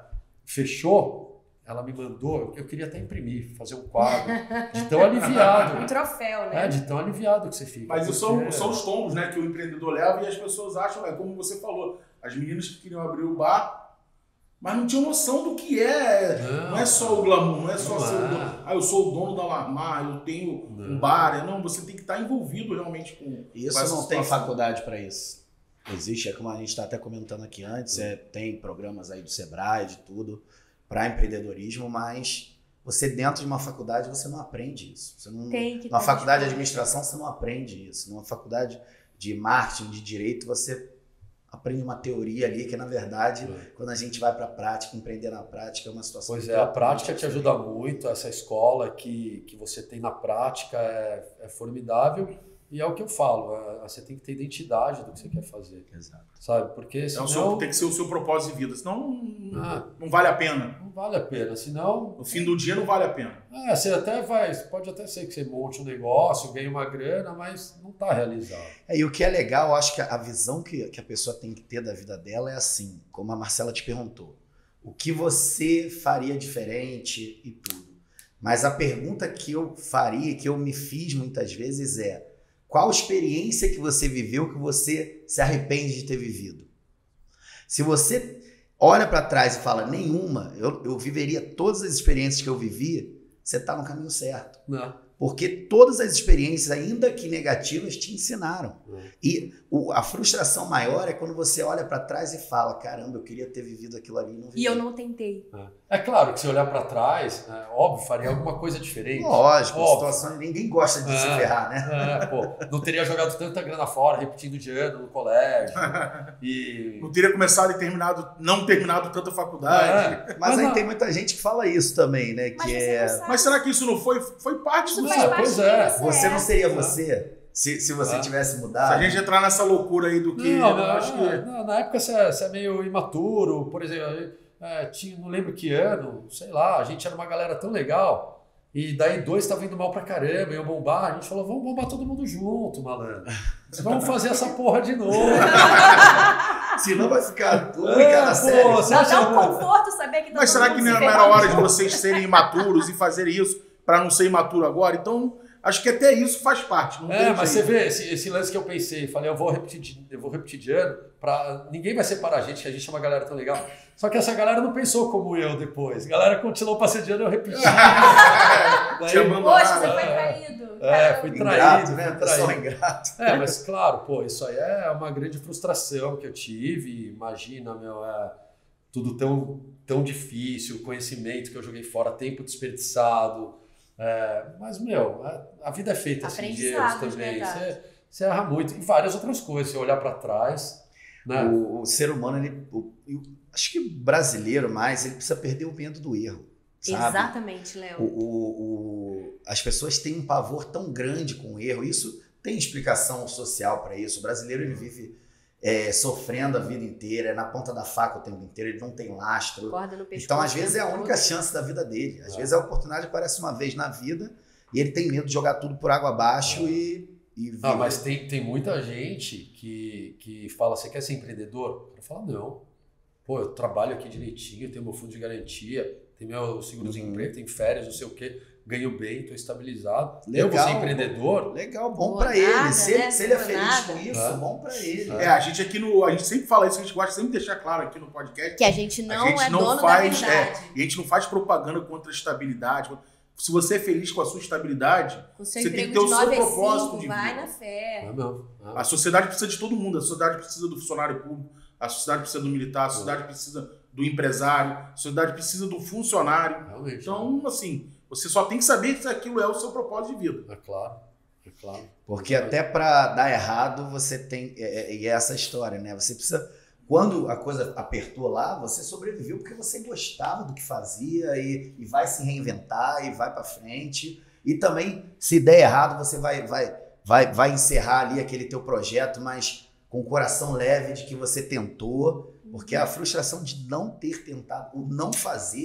fechou, ela me mandou, eu queria até imprimir, fazer um quadro, de tão aliviado. Um troféu, né? É, de tão aliviado que você fica. Mas isso são, porque... são os tombos, né, que o empreendedor leva e as pessoas acham, é como você falou, as meninas que queriam abrir o bar, mas não tinham noção do que é. Não, não é só o glamour, não é só não ser é. o dono. Ah, eu sou o dono da Larmar, eu tenho não. um bar. Não, você tem que estar envolvido realmente com isso. Com não tem faculdade para isso. Existe, é como a gente está até comentando aqui antes, é, tem programas aí do Sebrae, de tudo, para empreendedorismo, mas você dentro de uma faculdade você não aprende isso. Você não, tem que numa faculdade de administração você não aprende isso. Numa faculdade de marketing, de direito, você aprende uma teoria ali que, na verdade, é. quando a gente vai para a prática, empreender na prática é uma situação... Pois é, a prática te ajuda muito, essa escola que, que você tem na prática é, é formidável e é o que eu falo, é, você tem que ter identidade do que você quer fazer. Exato. Sabe? Porque senão... É o seu, tem que ser o seu propósito de vida, senão ah, não vale a pena. Não vale a pena, senão... No fim do dia não vale a pena. É, você até vai, pode até ser que você monte um negócio, ganhe uma grana, mas não está realizado. É, e o que é legal, eu acho que a visão que, que a pessoa tem que ter da vida dela é assim, como a Marcela te perguntou, o que você faria diferente e tudo. Mas a pergunta que eu faria, que eu me fiz muitas vezes é, qual experiência que você viveu que você se arrepende de ter vivido? Se você olha para trás e fala, nenhuma, eu, eu viveria todas as experiências que eu vivi, você está no caminho certo. Não. Porque todas as experiências, ainda que negativas, te ensinaram. Uhum. E o, a frustração maior é quando você olha para trás e fala, caramba, eu queria ter vivido aquilo ali e não vivi. E eu não tentei. É, é claro que se olhar para trás, é, óbvio, faria alguma coisa diferente. Lógico, óbvio. A situação, ninguém gosta de é, se ferrar, né? É, pô, não teria jogado tanta grana fora, repetindo de ano no colégio. E... Não teria começado e terminado, não terminado tanta faculdade. É, mas, mas aí não. Tem muita gente que fala isso também, né? Mas, que é... mas será que isso não foi, foi parte isso do faz parte pois é. Você, você é. não seria você se, se você ah. tivesse mudado? Se a gente entrar nessa loucura aí do que... Não, eu não, acho que... não, na época você é, você é meio imaturo, por exemplo, é, tinha, não lembro que ano, sei lá, a gente era uma galera tão legal, e daí dois estavam indo mal pra caramba, iam bombar, a gente falou, vamos bombar todo mundo junto, malandro. Vamos fazer essa porra de novo. Senão vai ficar tudo é, cada série. Você acha um conforto saber que... Mas será que não era hora de vocês serem imaturos e fazerem isso para não ser imaturo agora? Então... Acho que até isso faz parte. Não é, tem mas jeito. Você vê, esse, esse lance que eu pensei, falei, eu vou repetir de, eu vou repetir de ano, pra, ninguém vai separar a gente, que a gente é uma galera tão legal. Só que essa galera não pensou como eu depois. A galera continuou passando de ano, eu repeti. Daí, poxa, você foi traído. É, fui traído. Ingrato, né? Fui Pessoal traído. ingrato. É, mas claro, pô, isso aí é uma grande frustração que eu tive. Imagina, meu, é tudo tão, tão difícil, o conhecimento que eu joguei fora, tempo desperdiçado. É, mas, meu, a, a vida é feita assim de erros também. Você, você erra muito. E várias outras coisas. Você olhar para trás. Né? O, o ser humano, ele, o, eu, acho que o brasileiro mais, ele precisa perder o medo do erro. Sabe? Exatamente, Léo. O, o, o, as pessoas têm um pavor tão grande com o erro. Isso tem explicação social para isso. O brasileiro, ele vive é, sofrendo a vida inteira, é na ponta da faca o tempo inteiro, ele não tem lastro. No então, às vezes, é a única chance da vida dele. Às é. vezes, a oportunidade aparece uma vez na vida e ele tem medo de jogar tudo por água abaixo é. e, e ah, mas tem, tem muita gente que, que fala, você quer ser empreendedor? Eu falo, não. Pô, eu trabalho aqui direitinho, tenho meu fundo de garantia, tenho meu seguro-desemprego, uhum. tenho férias, não sei o quê. Ganho bem, estou estabilizado. Legal, eu vou ser empreendedor. Legal, bom para ele. Se, né? se ele é feliz nada. com isso, é. bom para ele. É, a gente aqui no. A gente sempre fala isso, a gente gosta sempre de deixar claro aqui no podcast. Que a gente não a gente é não dono faz, da verdade. É, e a gente não faz propaganda contra a estabilidade. Se você é feliz com a sua estabilidade, você tem que ter o seu propósito de vida. Vai na fé. Não, não. A sociedade precisa de todo mundo. A sociedade precisa do funcionário público, a sociedade precisa do militar, a sociedade precisa do empresário, a sociedade precisa do funcionário. Realmente, então, né? assim. Você só tem que saber se aquilo é o seu propósito de vida. É claro, é claro. Porque até para dar errado, você tem... E é essa história, né? Você precisa... Quando a coisa apertou lá, você sobreviveu porque você gostava do que fazia e, e vai se reinventar e vai para frente. E também, se der errado, você vai, vai, vai, vai encerrar ali aquele teu projeto, mas com o coração leve de que você tentou. Porque a frustração de não ter tentado, o não fazer...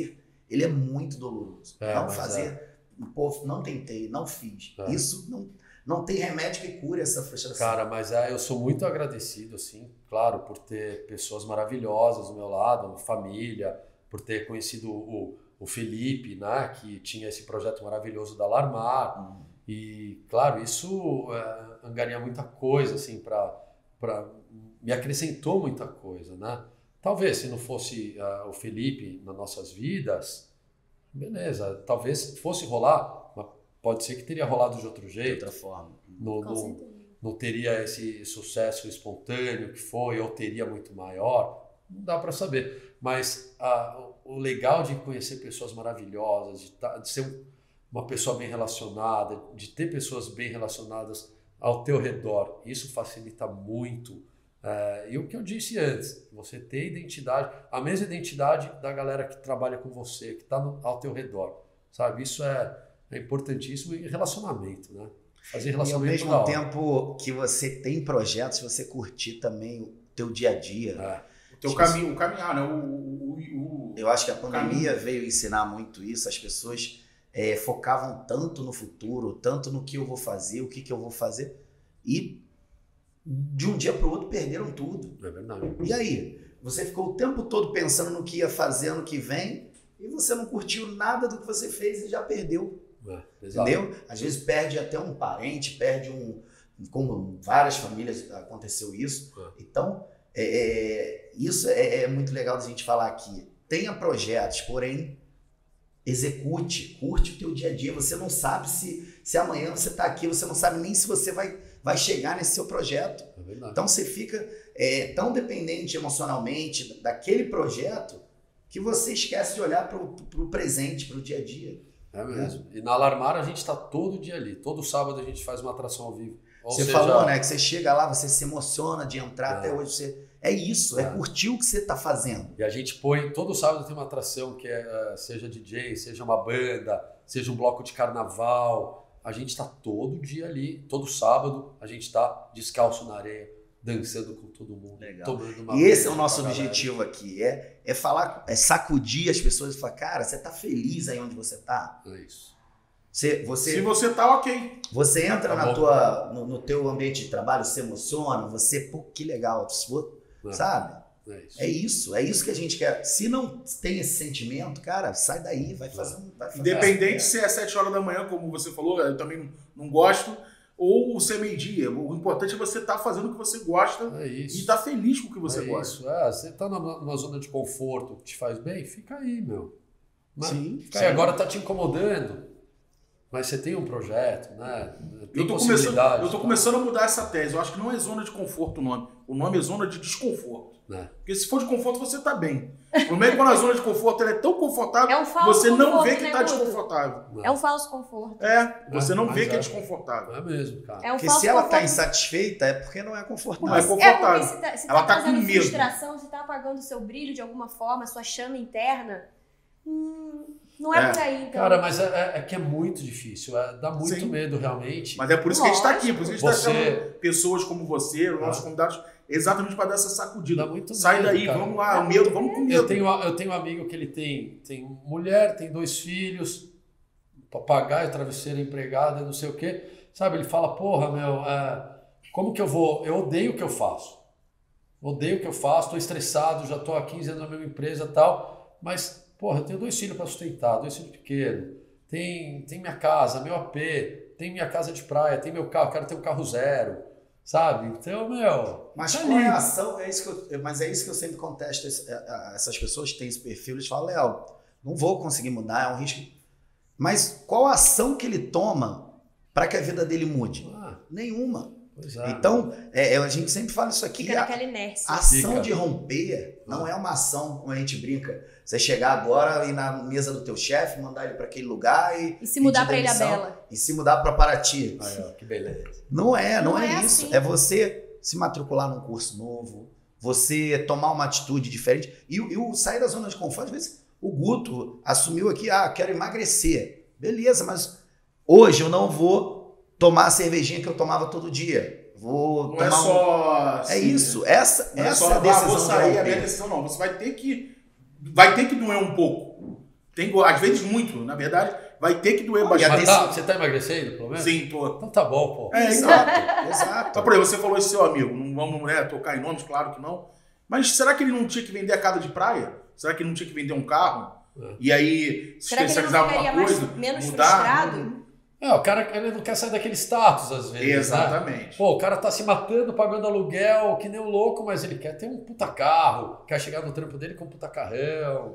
ele é muito doloroso. É, não mas fazer, é. pô, não tentei, não fiz. É. Isso não, não tem remédio que cure essa frustração. Cara, mas é, eu sou muito agradecido, assim, claro, por ter pessoas maravilhosas do meu lado, família, por ter conhecido o, o Felipe, né, que tinha esse projeto maravilhoso da Alarmar. Hum. E, claro, isso é, angaria muita coisa, assim, para para me acrescentou muita coisa, né? Talvez se não fosse uh, o Felipe nas nossas vidas, beleza, talvez fosse rolar, mas pode ser que teria rolado de outro jeito. De outra forma. Não, não, não teria esse sucesso espontâneo que foi, ou teria muito maior, não dá para saber. Mas uh, o legal de conhecer pessoas maravilhosas, de, tá, de ser um, uma pessoa bem relacionada, de ter pessoas bem relacionadas ao teu redor, isso facilita muito. É, e o que eu disse antes, você ter identidade, a mesma identidade da galera que trabalha com você, que está ao teu redor, sabe? Isso é, é importantíssimo em relacionamento, né? Fazer relacionamento. E ao mesmo tempo que você tem projetos, você curtir também o teu dia a dia. É. O teu caminho, o caminhar, né? O, o, o, eu acho que a pandemia caminho. veio ensinar muito isso, as pessoas é, focavam tanto no futuro, tanto no que eu vou fazer, o que, que eu vou fazer, e de um dia para o outro perderam tudo. É verdade. E aí? Você ficou o tempo todo pensando no que ia fazer ano que vem e você não curtiu nada do que você fez e já perdeu. É, exato. Entendeu? Às vezes perde até um parente, perde um... Como várias famílias aconteceu isso. É. Então, é, é, isso é, é muito legal da gente falar aqui. Tenha projetos, porém, execute, curte o teu dia a dia. Você não sabe se, se amanhã você está aqui, você não sabe nem se você vai... vai chegar nesse seu projeto. É verdade. Então você fica é, tão dependente emocionalmente daquele projeto que você esquece de olhar para o presente, para o dia a dia. É mesmo. É. E na Alarmar a gente está todo dia ali. Todo sábado a gente faz uma atração ao vivo. Ou você seja... falou, né, que você chega lá, você se emociona de entrar, é. até hoje você... É isso, é, é curtir o que você está fazendo. E a gente põe, todo sábado tem uma atração que é, seja D J, seja uma banda, seja um bloco de carnaval. A gente está todo dia ali, todo sábado, a gente está descalço na areia, dançando com todo mundo. Legal. Tomando uma E esse é o com a nosso galera. objetivo aqui, é, é falar, é sacudir as pessoas e falar, cara, você tá feliz aí onde você tá? É isso. Você, você, Se você tá, ok. você entra Tá na bom. tua, no, no teu ambiente de trabalho, se emociona, você, pô, que legal, É. sabe? É isso. É isso, é isso que a gente quer. Se não tem esse sentimento, cara, sai daí, vai fazer um... Vai fazer Independente se é sete horas da manhã, como você falou, eu também não, não gosto, ou se é meio-dia. O importante é você estar fazendo o que você gosta É isso. e estar feliz com o que você é gosta. Isso. É, você tá numa, numa zona de conforto que te faz bem, fica aí, meu. Mas, Sim, fica sim. aí. Agora tá te incomodando, mas você tem um projeto, né? Tem Eu tô, começando, possibilidade. eu tô começando a mudar essa tese. Eu acho que não é zona de conforto o nome. O nome é zona de desconforto. É. Porque se for de conforto, você tá bem. O problema é que quando a zona de conforto ela é tão confortável, É um falso você não conforto, vê que né, tá Guto? desconfortável. É um falso conforto. É, você É, não mas vê que é é. desconfortável. É mesmo, cara. É um Porque falso se ela tá conforto. insatisfeita, é porque não é confortável. Não é É confortável. porque se tá, se Ela tá tá com causando medo. frustração, se tá apagando o seu brilho de alguma forma, a sua chama interna, hum, não é, É. por aí, então. Cara, mas é, é- é que é muito difícil, é, dá muito Sim. medo realmente. Mas é por isso que a gente tá aqui, Lógico. por isso que a gente tá Você- chamando pessoas como você, os nossos Ah. convidados, exatamente para dar essa sacudida. Dá muito Sai medo, daí, cara. vamos lá, o medo, vamos com medo. Eu tenho, eu tenho um amigo que ele tem, tem mulher, tem dois filhos, papagaio, travesseiro, empregada, não sei o quê. Sabe, ele fala, porra, meu, é, como que eu vou... Eu odeio o que eu faço. Odeio o que eu faço, tô estressado, já tô há quinze anos na mesma empresa e tal, mas, porra, eu tenho dois filhos para sustentar, dois filhos pequenos, tem, tem minha casa, meu A P, tem minha casa de praia, tem meu carro, quero ter um carro zero, sabe? Então, meu... Mas tá qual é ali. a ação? É isso que eu, mas é isso que eu sempre contesto. esse- a- a- Essas pessoas que têm esse perfil, eles falam, Léo, não vou conseguir mudar, é um risco. Mas qual a ação que ele toma para que a vida dele mude? Ah, Nenhuma. pois é. Então, é, é, a gente sempre fala isso aqui. Fica A, naquela inércia. a ação Fica. de romper não é uma ação, como a gente brinca. Você chegar agora e ir na mesa do teu chefe, mandar ele para aquele lugar e, E se mudar pedir pra Ilha demissão, Bela. e se mudar para Paraty. Aí, ó, que beleza. Não é, não, Não é, é isso. assim. É você se matricular num curso novo, você tomar uma atitude diferente. E, e o sair da zona de conforto, às vezes, o Guto assumiu aqui, ah, quero emagrecer. Beleza, mas hoje eu não vou tomar a cervejinha que eu tomava todo dia. Vou Não tomar é um... só... É assim, isso, essa, Não é essa só, é a ah, decisão vou de sair, a minha romper. decisão não. Você vai ter que... Vai ter que doer um pouco. Tem, às vezes muito, na verdade, vai ter que doer Ah, bastante. Mas tá, você tá emagrecendo, pelo menos? Sim, tô. Então tá bom, pô. É, Exato, Então, exato. por exemplo, você falou esse seu amigo, não vamos né, tocar em nomes, claro que não. Mas será que ele não tinha que vender a casa de praia? Será que ele não tinha que vender um carro? É. E aí se Será que ele não especializar em ficaria alguma mais, coisa? menos mudar? frustrado? É, o cara ele não quer sair daquele status, às vezes. Né? Exatamente. Pô, o cara tá se matando, pagando aluguel, que nem um louco, mas ele quer ter um puta carro, quer chegar no trampo dele com um puta carrão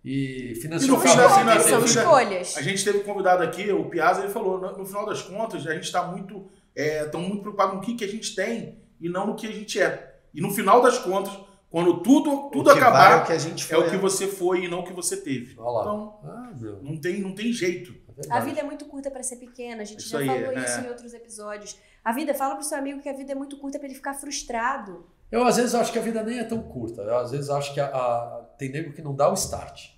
e financiar E no o final, carro. assim, assim, na- que São no teve- final- escolhas. A gente teve um convidado aqui, o Piazza, ele falou, no, no final das contas, a gente está muito, é, tão muito preocupado com o que, que a gente tem e não no que a gente é. E no final das contas, quando tudo, tudo O que vale é acabar, o que a gente é foi. o que você foi e não o que você teve. Olha lá. Então, Ah, meu. não tem, não tem jeito. É verdade. A vida é muito curta para ser pequena, a gente Isso já aí, falou é. isso em outros episódios. A vida, fala pro seu amigo que a vida é muito curta para ele ficar frustrado. Eu às vezes acho que a vida nem é tão curta. Eu às vezes acho que a, a- tem nego que não dá o start.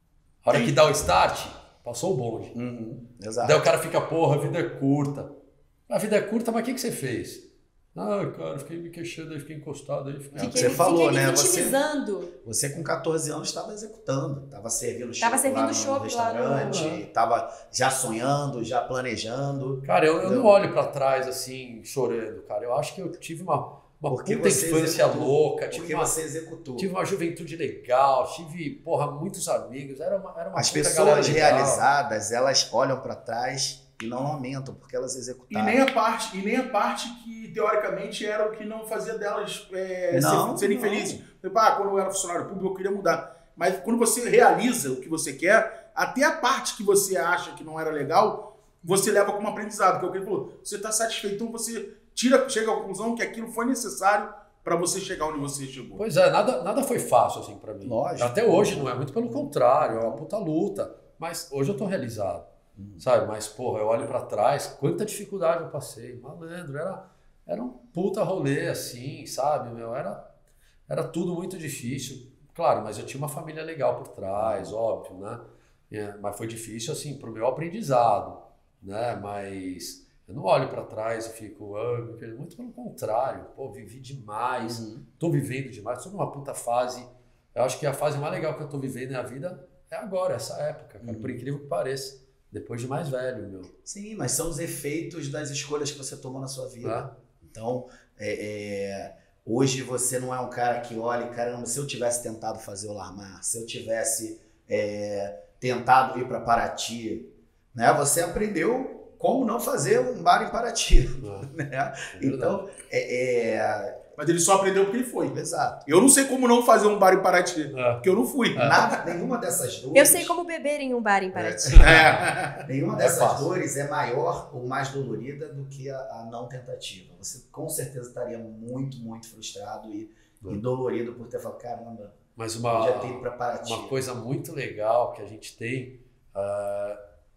A hora Sim. que dá o start, passou o bonde. Uhum, exato. Daí o cara fica, porra, a vida é curta. A vida é curta, mas o que, que você fez? Ah, cara, fiquei me queixando aí, fiquei encostado aí. Fiquei... É o que Fiquei, você falou, fiquei me né? Você- vitimizando. Você com catorze anos estava executando, estava servindo Tava chopp servindo lá no chopp lá no- restaurante, estava já sonhando, já planejando. Cara, eu, eu não Não. olho pra trás assim, chorando, cara. Eu acho que eu tive uma, uma Porque puta você infância executou. louca, tive Porque uma, você executou. tive uma juventude legal, tive, porra, muitos amigos. Era uma, era uma As puta galera pessoas legal. realizadas, elas olham para trás e não lamentam, porque elas E executaram. nem a parte, e nem a parte que, teoricamente, era o que não fazia delas é, Não, ser- serem não. felizes. Tipo, ah, quando eu era funcionário público, eu queria mudar. Mas quando você realiza o que você quer, até a parte que você acha que não era legal, você leva como aprendizado. Que é o que ele falou. Você está satisfeito, então você tira, chega à conclusão que aquilo foi necessário para você chegar onde você chegou. Pois é, nada, nada foi fácil assim pra mim. Lógico. Até hoje não é, muito pelo contrário, é uma puta luta. Mas hoje eu tô realizado, Hum. sabe? Mas, porra, eu olho pra trás, quanta dificuldade eu passei. Malandro, era, era um puta rolê assim, sabe? Meu, era, era tudo muito difícil. Claro, mas eu tinha uma família legal por trás, óbvio, né? É, mas foi difícil, assim, pro meu aprendizado, né? Mas eu não olho pra trás e fico, ah, meu querido, muito pelo contrário. Pô, vivi demais. Uhum. Tô vivendo demais, tô numa puta fase. Eu acho que a fase mais legal que eu tô vivendo na vida é agora, essa época, cara, Uhum. por incrível que pareça. Depois de mais velho, meu. Sim, mas são os efeitos das escolhas que você tomou na sua vida. Né? Então, é, é, hoje você não é um cara que olha, caramba, se eu tivesse tentado fazer o Larmar, se eu tivesse é, tentado ir para Paraty, né? Você aprendeu como não fazer um bar em Paraty. É, Né? é verdade. Então, é, é, Mas ele só aprendeu porque ele foi. exato. Eu não sei como não fazer um bar em Paraty, É. porque eu não fui. Nada, nenhuma dessas dores. Eu sei como beber em um bar em Paraty. É. Nenhuma É dessas fácil. dores é maior ou mais dolorida do que a, a não tentativa. Você com certeza estaria muito, muito frustrado e, e dolorido por ter falado, caramba, Mas eu uma, já tenho para Paraty. uma coisa muito legal que a gente tem, ah,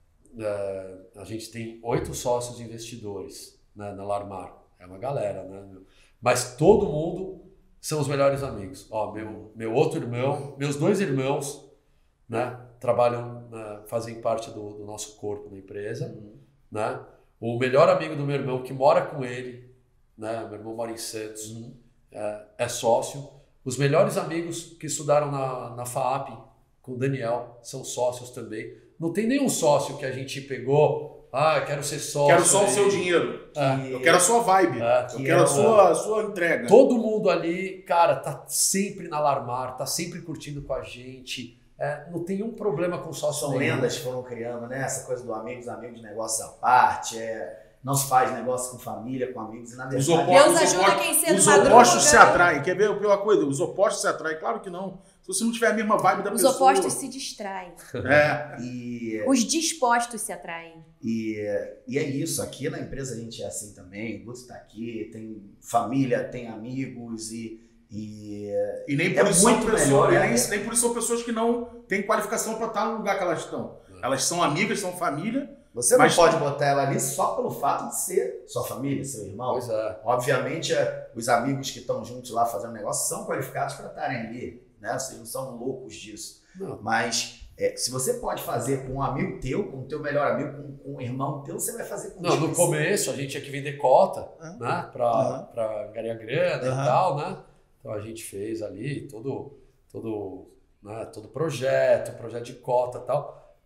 ah, a gente tem oito sócios investidores, né, na Larmar. É uma galera, né? meu? Mas todo mundo são os melhores amigos. Ó, meu, meu outro irmão, meus dois irmãos, né, trabalham, né, fazem parte do, do nosso corpo na empresa, Uhum. né? O melhor amigo do meu irmão que mora com ele, né? Meu irmão mora em Santos, Uhum. é, é sócio. Os melhores amigos que estudaram na, na FAAP com o Daniel são sócios também. Não tem nenhum sócio que a gente pegou, ah, eu quero ser sócio. Quero só o aí. seu dinheiro. É. Eu quero a sua vibe. É. Eu Que quero é a sua, a sua entrega. Todo mundo ali, cara, tá sempre na Larmar, tá sempre curtindo com a gente. É, não tem um problema com sócio São nenhum. lendas que foram criando, né? Essa coisa do amigos, amigos, negócios à parte. É, não se faz negócio com família, com amigos. E na Os verdade, opostos, Deus os ajuda opostos- quem cedo os madruga. opostos se atraem. Quer ver a pior coisa? Os opostos se atraem. Claro que não. Se você não tiver a mesma vibe da Os pessoa... opostos se distraem. É. e, Os dispostos se atraem. e, e é isso. Aqui na empresa a gente é assim também. O Guto está aqui, tem família, tem amigos e. e E nem É por, isso são muito pessoas, melhor, e né? nem, nem por isso são pessoas que não têm qualificação para estar no lugar que elas estão. Elas são amigas, são família. você não Mas- pode botar ela ali só pelo fato de ser sua família, seu irmão. Pois é. Obviamente, é, os amigos que estão juntos lá fazendo negócio são qualificados para estarem ali, né? Vocês não são loucos disso. Não. Mas é, se você pode fazer com um amigo teu, com o teu melhor amigo, com, com um irmão teu, você vai fazer com Não, no desconhecido. começo a gente tinha que vender cota, Ah. né? Pra, Aham. pra ganhar grana e Aham. tal, né? Então a gente fez ali todo, todo, né? todo projeto, projeto de cota e tal.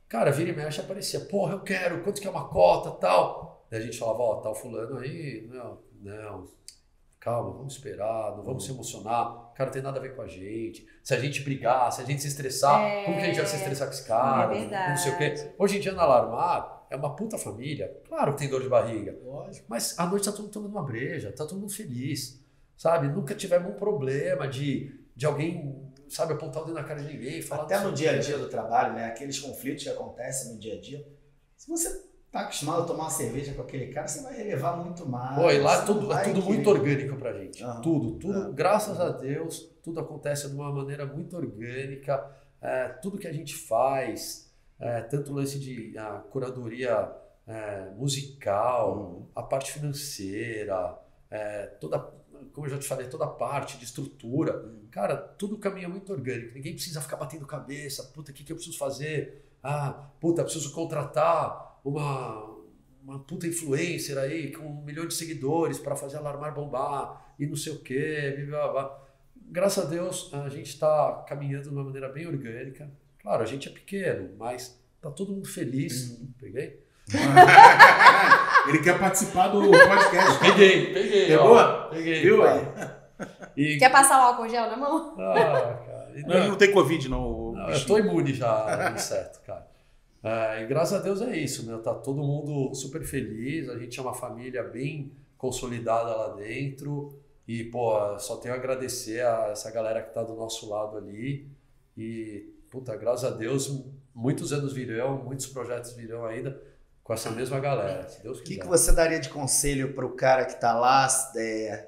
cara, vira e mexe aparecia, porra, eu quero, quanto que é uma cota, tal. Daí a gente falava, ó, tá o fulano aí, não, não, calma, vamos esperar, não vamos se emocionar, o cara não tem nada a ver com a gente. Se a gente brigar, se a gente se estressar, É... como que a gente vai se estressar com esse cara? É verdade. Não sei o quê. Hoje em dia na Alarmar, é uma puta família, claro que tem dor de barriga, Lógico. mas à noite tá todo mundo tomando uma breja, tá todo mundo feliz, sabe? Nunca tivemos um problema de, de alguém, sabe, apontar o dedo na cara de ninguém. Falar Até não no sei o dia a quê. dia do trabalho, né? Aqueles conflitos que acontecem no dia a dia. Se você tá acostumado a tomar uma cerveja com aquele cara, você vai relevar muito mais. Pô, e lá é você tudo, não é vai tudo querer- muito orgânico pra gente. Aham. Tudo, tudo, Aham. graças a Deus, tudo acontece de uma maneira muito orgânica. É, tudo que a gente faz, é, tanto o lance de a curadoria é, musical, Uhum. a parte financeira, é, toda, como eu já te falei, toda a parte de estrutura. Uhum. Cara, tudo caminha muito orgânico. Ninguém precisa ficar batendo cabeça. Puta, o que, que eu preciso fazer? Ah, puta, preciso contratar uma, uma puta influencer aí com um milhão de seguidores para fazer Alarmar bombar e não sei o quê. Blá, blá, blá. Graças a Deus, a gente está caminhando de uma maneira bem orgânica. Claro, a gente é pequeno, mas tá todo mundo feliz. Uhum. Peguei? Ele quer participar do podcast. Peguei, peguei. Pegou? Ó, peguei. Viu pá. aí? E, Quer passar o álcool gel na mão? ah, cara. E Não, ele não tem Covid, não. o Não, eu bichinho. tô imune já ao inseto, cara. É, e graças a Deus é isso, né? Tá todo mundo super feliz, a gente é uma família bem consolidada lá dentro e, pô, só tenho a agradecer a essa galera que tá do nosso lado ali e, puta, graças a Deus, muitos anos virão, muitos projetos virão ainda com essa mesma galera, se Deus O quiser. que, que você daria de conselho para o cara que está lá é,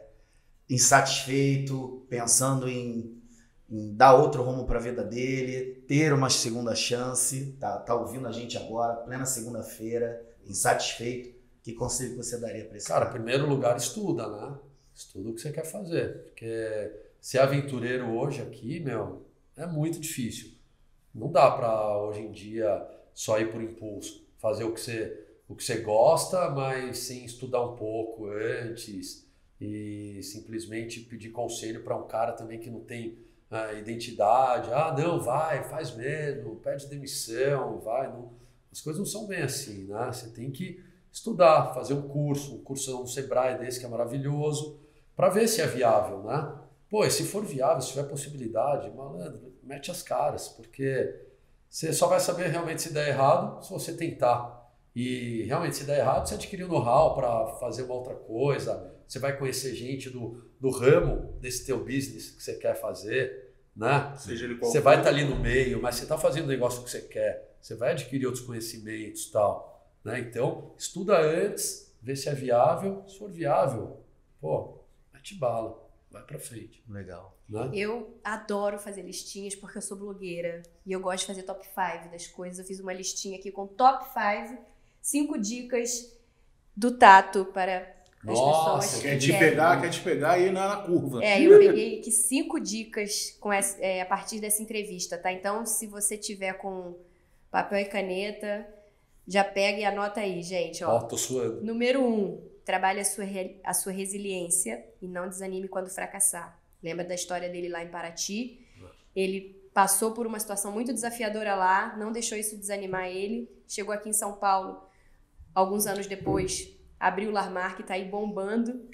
insatisfeito, pensando em, em dar outro rumo para a vida dele, ter uma segunda chance, tá, tá ouvindo a gente agora, plena segunda-feira, insatisfeito, que conselho que você daria para esse Cara, em cara? primeiro lugar, estuda, né? Estuda o que você quer fazer, porque ser aventureiro hoje aqui, meu, é muito difícil. Não dá pra hoje em dia só ir por impulso, fazer o que você, o que você gosta, mas sem estudar um pouco antes e simplesmente pedir conselho para um cara também que não tem ah, identidade. Ah, não, vai, faz mesmo, pede demissão, vai. Não. As coisas não são bem assim, né? Você tem que estudar, fazer um curso, um curso no Sebrae desse que é maravilhoso, para ver se é viável, né? Pô, e se for viável, se tiver possibilidade, malandro, mete as caras, porque você só vai saber realmente se der errado se você tentar. E realmente se der errado, você adquirir um know-how para fazer uma outra coisa, você vai conhecer gente do, do ramo desse teu business que você quer fazer, né? Seja ele qual Você for. vai estar ali no meio, mas você está fazendo o negócio que você quer, você vai adquirir outros conhecimentos e tal, né? Então, estuda antes, vê se é viável, se for viável, pô, mete bala, vai pra frente, Legal. né? Eu adoro fazer listinhas porque eu sou blogueira e eu gosto de fazer top cinco das coisas. Eu fiz uma listinha aqui com top cinco, cinco dicas do Tato para as Nossa, pessoas que Quer te querem. pegar, quer te pegar e ir na, na curva. É, eu peguei aqui cinco dicas com essa, é, a partir dessa entrevista, tá? Então, se você tiver com papel e caneta, já pega e anota aí, gente, ó. Ó, tô suando. Número um, trabalhe a sua, re- a sua resiliência e não desanime quando fracassar. Lembra da história dele lá em Paraty? Ele passou por uma situação muito desafiadora lá, não deixou isso desanimar ele. Chegou aqui em São Paulo, alguns anos depois, abriu o Larmar, que tá aí bombando.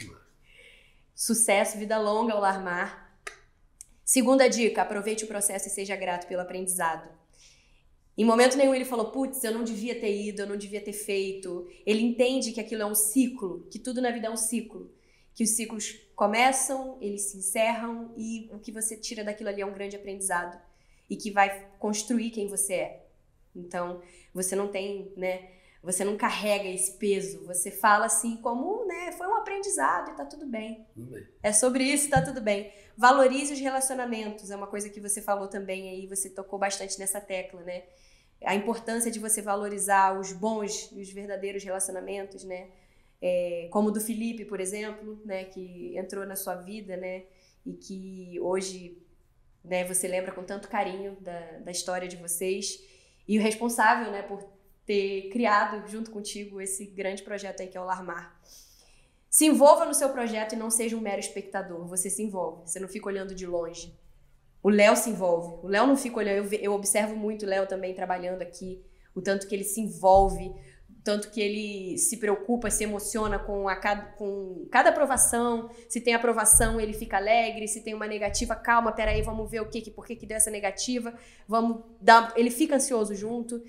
Sucesso, vida longa ao Larmar. Segunda dica, aproveite o processo e seja grato pelo aprendizado. Em momento nenhum ele falou, putz, eu não devia ter ido, eu não devia ter feito. Ele entende que aquilo é um ciclo, que tudo na vida é um ciclo. Que os ciclos começam, eles se encerram e o que você tira daquilo ali é um grande aprendizado. E que vai construir quem você é. Então, você não tem, né, você não carrega esse peso. Você fala assim como, né, foi um aprendizado e tá tudo bem. Tudo bem. É sobre isso, tá tudo bem. Valorize os relacionamentos, é uma coisa que você falou também aí, você tocou bastante nessa tecla, né? A importância de você valorizar os bons e os verdadeiros relacionamentos, né? É, como o do Felipe, por exemplo, né? Que entrou na sua vida, né? E que hoje, né, você lembra com tanto carinho da, da história de vocês. E o responsável, né, por ter criado junto contigo esse grande projeto aí que é o Larmar. Se envolva no seu projeto e não seja um mero espectador. Você se envolve, você não fica olhando de longe. O Léo se envolve. O Léo não fica olhando, eu, ve- eu observo muito o Léo também trabalhando aqui. o tanto que ele se envolve, o tanto que ele se preocupa, se emociona com, a cada, com cada aprovação. Se tem aprovação, ele fica alegre. Se tem uma negativa, calma, peraí, vamos ver o que, por que, que deu essa negativa. Vamos dar, ele fica ansioso junto.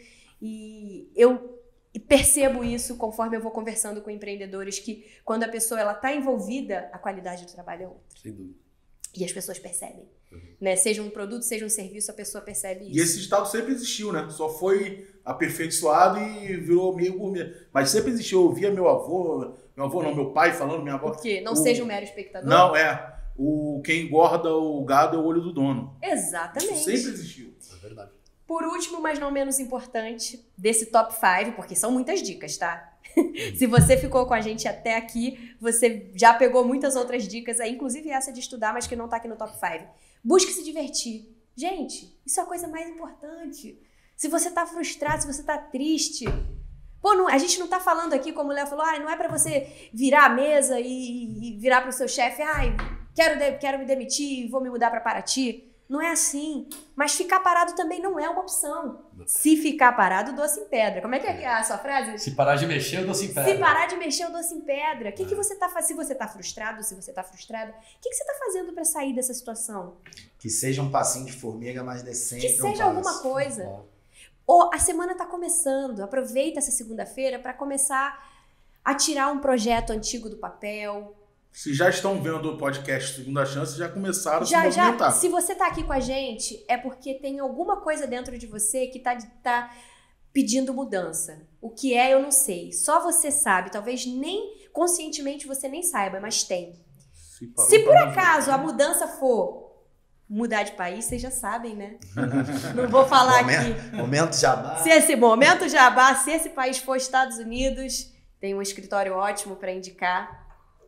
E eu percebo isso conforme eu vou conversando com empreendedores, que quando a pessoa está envolvida, a qualidade do trabalho é outra. Sem dúvida. E as pessoas percebem. Uhum. Né? Seja um produto, seja um serviço, a pessoa percebe isso. E esse ditado sempre existiu, né? Só foi aperfeiçoado e virou meio gourmet. Mas sempre existiu. Eu ouvia meu avô, meu avô não, meu pai falando, minha avó... Por quê? Não o... seja um mero espectador? Não, é. O... Quem engorda o gado é o olho do dono. Exatamente. Isso sempre existiu. É verdade. Por último, mas não menos importante, desse top cinco, porque são muitas dicas, tá? Se você ficou com a gente até aqui, você já pegou muitas outras dicas aí, inclusive essa de estudar, mas que não tá aqui no top cinco. Busque se divertir. Gente, isso é a coisa mais importante. Se você tá frustrado, se você tá triste... Pô, não, a gente não tá falando aqui, como o Léo falou, ah, não é pra você virar a mesa e, e virar pro seu chefe, ai, quero, de, quero me demitir, vou me mudar pra Paraty. Não é assim. Mas ficar parado também não é uma opção. Se ficar parado, doce em pedra. Como é que é a sua frase? Se parar de mexer, eu doce em pedra. Se parar de mexer, eu doce em pedra. O que, que você tá fazendo? Se você tá frustrado, se você tá frustrada, o que, que você tá fazendo para sair dessa situação? Que seja um passinho de formiga, mas dê sempre Que seja um alguma passo. coisa. É. Ou a semana tá começando. Aproveita essa segunda-feira para começar a tirar um projeto antigo do papel. Se já estão vendo o podcast Segunda Chance, já começaram Já, a se movimentar. já, se você tá aqui com a gente, é porque tem alguma coisa dentro de você que tá, tá pedindo mudança. O que é, eu não sei. Só você sabe. Talvez nem conscientemente você nem saiba, mas tem. Se, Se por acaso a mudança for mudar de país, vocês já sabem, né? Não vou falar Momento, aqui. momento jabá. Se esse momento jabá, se esse país for Estados Unidos, tem um escritório ótimo para indicar.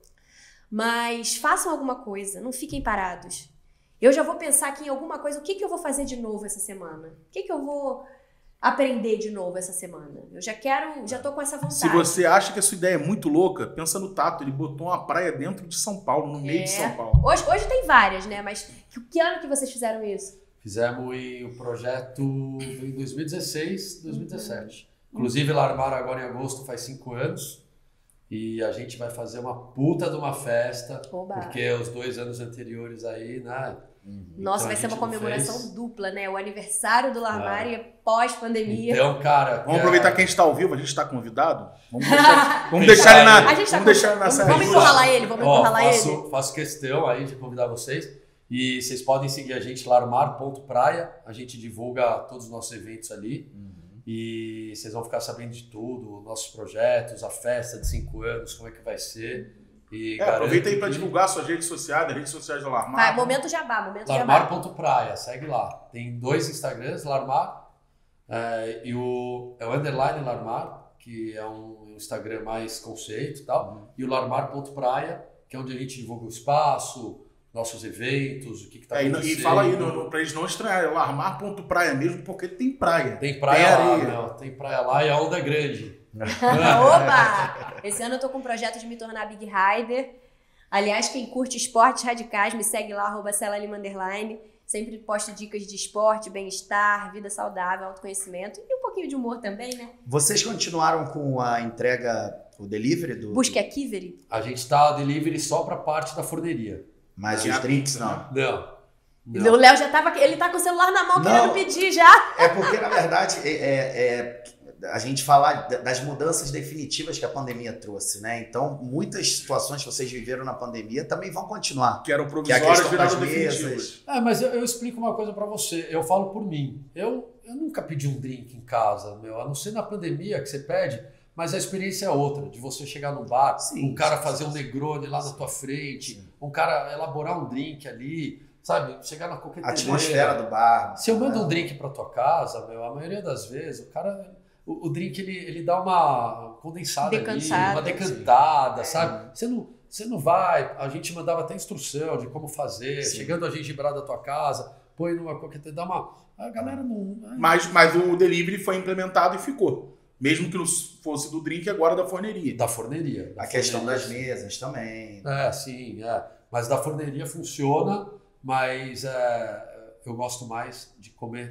Mas façam alguma coisa, não fiquem parados. Eu já vou pensar aqui em alguma coisa, o que, que eu vou fazer de novo essa semana? O que, que eu vou aprender de novo essa semana? Eu já quero, já tô com essa vontade. Se você acha que a sua ideia é muito louca, pensa no Tato. Ele botou uma praia dentro de São Paulo, no meio É. de São Paulo. Hoje, hoje tem várias, né? Mas que, que ano que vocês fizeram isso? Fizemos e o projeto em dois mil e dezesseis, dois mil e dezessete. Inclusive, Larmar agora em agosto faz cinco anos. E a gente vai fazer uma puta de uma festa. Oba. Porque os dois anos anteriores aí, né? Nossa, Então, vai a ser uma gente não comemoração fez. dupla, né? O aniversário do Larmar e pós-pandemia. Então, cara... Vamos é- aproveitar que a gente está ao vivo, a gente está convidado. Vamos deixar, vamos deixar ele na, A gente tá vamos com- deixar ele na vamos- saída. vamos encurralar ele, vamos Ó, encurralar faço, ele. faço questão aí de convidar vocês. E vocês podem seguir a gente, larmar ponto praia. A gente divulga todos os nossos eventos ali. E vocês vão ficar sabendo de tudo, nossos projetos, a festa de cinco anos, como é que vai ser. E É, garanto aproveita aí para que- divulgar suas redes sociais, as redes sociais do Larmar. Vai, momento jabá, momento jabá. larmar ponto praia, segue lá. Tem dois Instagrams, Larmar, é, e o, é o underline Larmar, que é um Instagram mais conceito e tal, e o larmar ponto praia, que é onde a gente divulga o espaço, nossos eventos, o que está É, e, acontecendo. e fala aí, no, no, pra eles não estranharem, é Larmar ponto praia mesmo, porque tem praia. Tem praia Tem lá, areia. meu, tem praia lá e a onda é grande. Oba! Esse ano eu tô com um projeto de me tornar Big Rider. Aliás, quem curte esportes radicais, me segue lá, arroba Cela Lima underline. Sempre posto dicas de esporte, bem-estar, vida saudável, autoconhecimento e um pouquinho de humor também, né? Vocês continuaram com a entrega, o delivery do... Busque a Kivery. A gente tá delivery só para parte da forneria. Mas E os a drinks pizza, não. né? Não. O Não. Léo já tava. Ele tá com o celular na mão Não. querendo pedir já. É porque, na verdade, é, é- é a gente falar das mudanças definitivas que a pandemia trouxe, né? Então, muitas situações que vocês viveram na pandemia também vão continuar. Que eram Que é a provisórias questão viraram das definitivas. mesas. É, mas eu, eu explico uma coisa pra você. Eu falo por mim. Eu, eu nunca pedi um drink em casa, meu. A não ser na pandemia que você pede, mas a experiência é outra. De você chegar no bar, Sim, um cara sim, fazer sim, um sim. Negroni lá na tua frente, um cara elaborar um drink ali, sabe? Chegar na A coqueteleira. atmosfera do bar. Se eu mando né? um drink pra tua casa, meu, a maioria das vezes, o cara... O, o drink, ele, ele dá uma condensada Decantada. ali, uma decantada, sabe? Você não, você não vai... A gente mandava até instrução de como fazer. Sim. Chegando a gengibrada da tua casa, põe numa coqueteleira, dá uma... A galera não... Mas, mas o delivery foi implementado e ficou. Mesmo que não fosse do drink, agora da forneria. Da forneria. Da A questão forneria. das mesas também. É, sim, é. Mas da forneria funciona, mas é, eu gosto mais de comer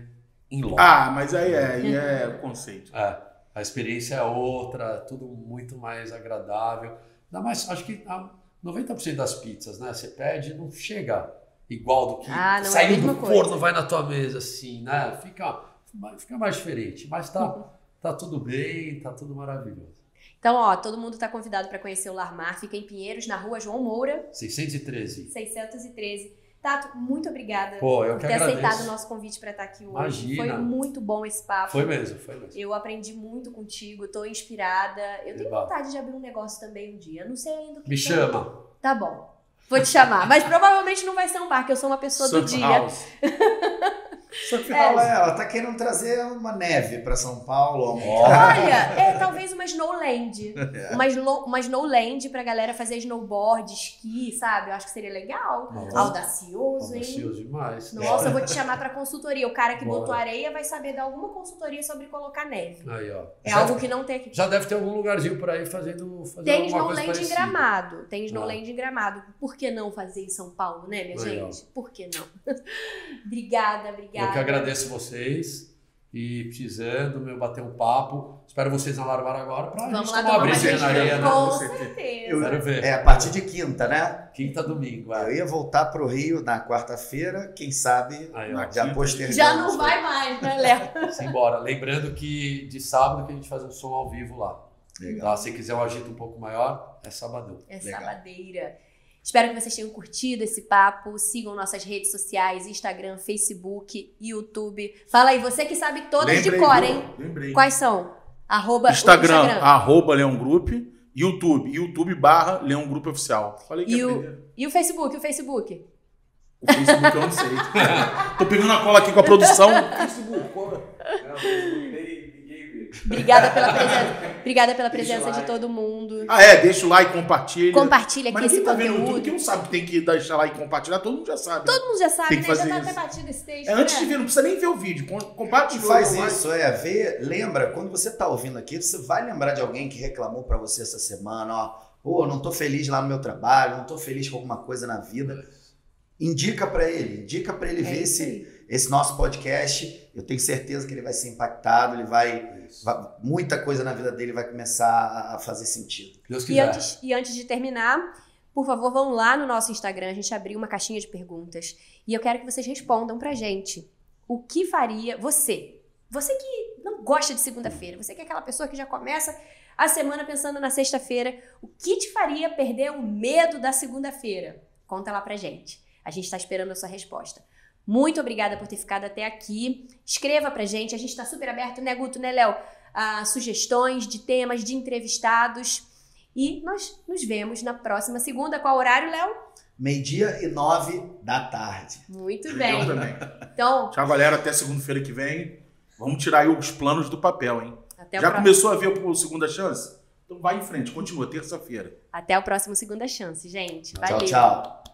em loco. Ah, mas aí é, aí é o conceito. É, a experiência é outra, tudo muito mais agradável. Ainda mais, acho que noventa por cento das pizzas, né? Você pede, não chega igual do que Ah, não é a saindo mesma do coisa. forno, vai na tua mesa, assim, né? Fica, fica mais diferente. Mas tá, Uhum. tá tudo bem, tá tudo maravilhoso. Então, ó, todo mundo tá convidado para conhecer o Larmar. Fica em Pinheiros, na rua João Moura, seiscentos e treze. seiscentos e treze. Tato, muito obrigada Pô, eu por que ter agradeço. aceitado o nosso convite para estar aqui hoje. Imagina. Foi muito bom esse papo. Foi mesmo, foi mesmo. Eu aprendi muito contigo, tô inspirada. Eu tenho Eba. vontade de abrir um negócio também um dia. Eu não sei ainda o que Me que chama. Tá bom. Vou te chamar. Mas provavelmente não vai ser um bar, que eu sou uma pessoa do Surf dia. House. Surf É. House, ela tá querendo trazer uma neve pra São Paulo. Olha, é talvez uma snowland. Uma, snow, uma snowland pra galera fazer snowboard, esqui, sabe? Eu acho que seria legal. Nossa. Audacioso, hein? Audacioso demais. Nossa, eu vou te chamar pra consultoria. O cara que Bora. botou areia vai saber dar alguma consultoria sobre colocar neve. Aí, ó. É Já- algo que não tem aqui. Já deve ter algum lugarzinho por aí fazendo, fazendo Tem alguma coisa Snowland em parecida. Gramado. Tem Snowland em Gramado. Por que não fazer em São Paulo, né, minha Legal. gente? Por que não? obrigada, obrigada. Eu que agradeço vocês e precisando, meu, bater um papo. Espero vocês na Larvar agora pra Vamos gente lá tomar uma tomar uma brisa na cerveja. areia, né? Com Com certeza. certeza. Eu- Quero ver. É a partir de quinta, né? Quinta, domingo. Eu É. ia voltar pro Rio na quarta-feira, quem sabe Aí, ó. Na já quinta. postergamos. Já não vai mais, né, Léo? Simbora. Lembrando que de sábado que a gente faz um som ao vivo lá. Legal. Tá? Se quiser um agito um pouco maior, é sabadão. É Legal. sabadeira. Espero que vocês tenham curtido esse papo. Sigam nossas redes sociais, Instagram, Facebook, YouTube. Fala aí, você que sabe todas Lembrei, de cor, viu? hein? Lembrei. Quais são? Arroba o Instagram, Instagram. arroba Leão Group. YouTube, YouTube barra Leão Group Oficial. Falei que E é o- primeiro. E o Facebook, o Facebook? O Facebook eu não sei. Tô pegando a cola aqui com a produção. Facebook, cola. Obrigada pela presença. Obrigada pela presença de todo mundo. Ah, é, deixa o like, compartilha. Compartilha aqui Mas esse ninguém tá vendo no YouTube, conteúdo. quem não sabe que tem que deixar like e compartilhar, todo mundo já sabe. Todo mundo já sabe, Tem né? que Já fazer tá isso. até batido esse texto, É antes né? de ver, não precisa nem ver o vídeo. Com- E Compartilha. faz dá um like. isso, é, vê, lembra, quando você tá ouvindo aqui, você vai lembrar de alguém que reclamou pra você essa semana, ó, pô, não tô feliz lá no meu trabalho, não tô feliz com alguma coisa na vida. Indica pra ele, indica pra ele É ver isso esse, aí. esse nosso podcast. Eu tenho certeza que ele vai ser impactado, ele vai, vai- muita coisa na vida dele vai começar a- a fazer sentido. Deus E quiser. antes, e antes de terminar, por favor, vão lá no nosso Instagram. A gente abriu uma caixinha de perguntas. E eu quero que vocês respondam pra gente. O que faria você? Você que não gosta de segunda-feira. Você que é aquela pessoa que já começa a semana pensando na sexta-feira. O que te faria perder o medo da segunda-feira? Conta lá pra gente. A gente tá esperando a sua resposta. Muito obrigada por ter ficado até aqui. Escreva pra gente. A gente tá super aberto, né, Guto, né, Léo? A sugestões de temas, de entrevistados. E nós nos vemos na próxima segunda. Qual horário, Léo? Meio-dia e nove da tarde. Muito Eu bem. também. Então, Tchau, galera. Até segunda-feira que vem. Vamos tirar aí os planos do papel, hein? até o, Já pró- começou a ver o Segunda Chance? Então vai em frente. Continua. Terça-feira. até o próximo Segunda Chance, gente. Valeu. Tchau, tchau.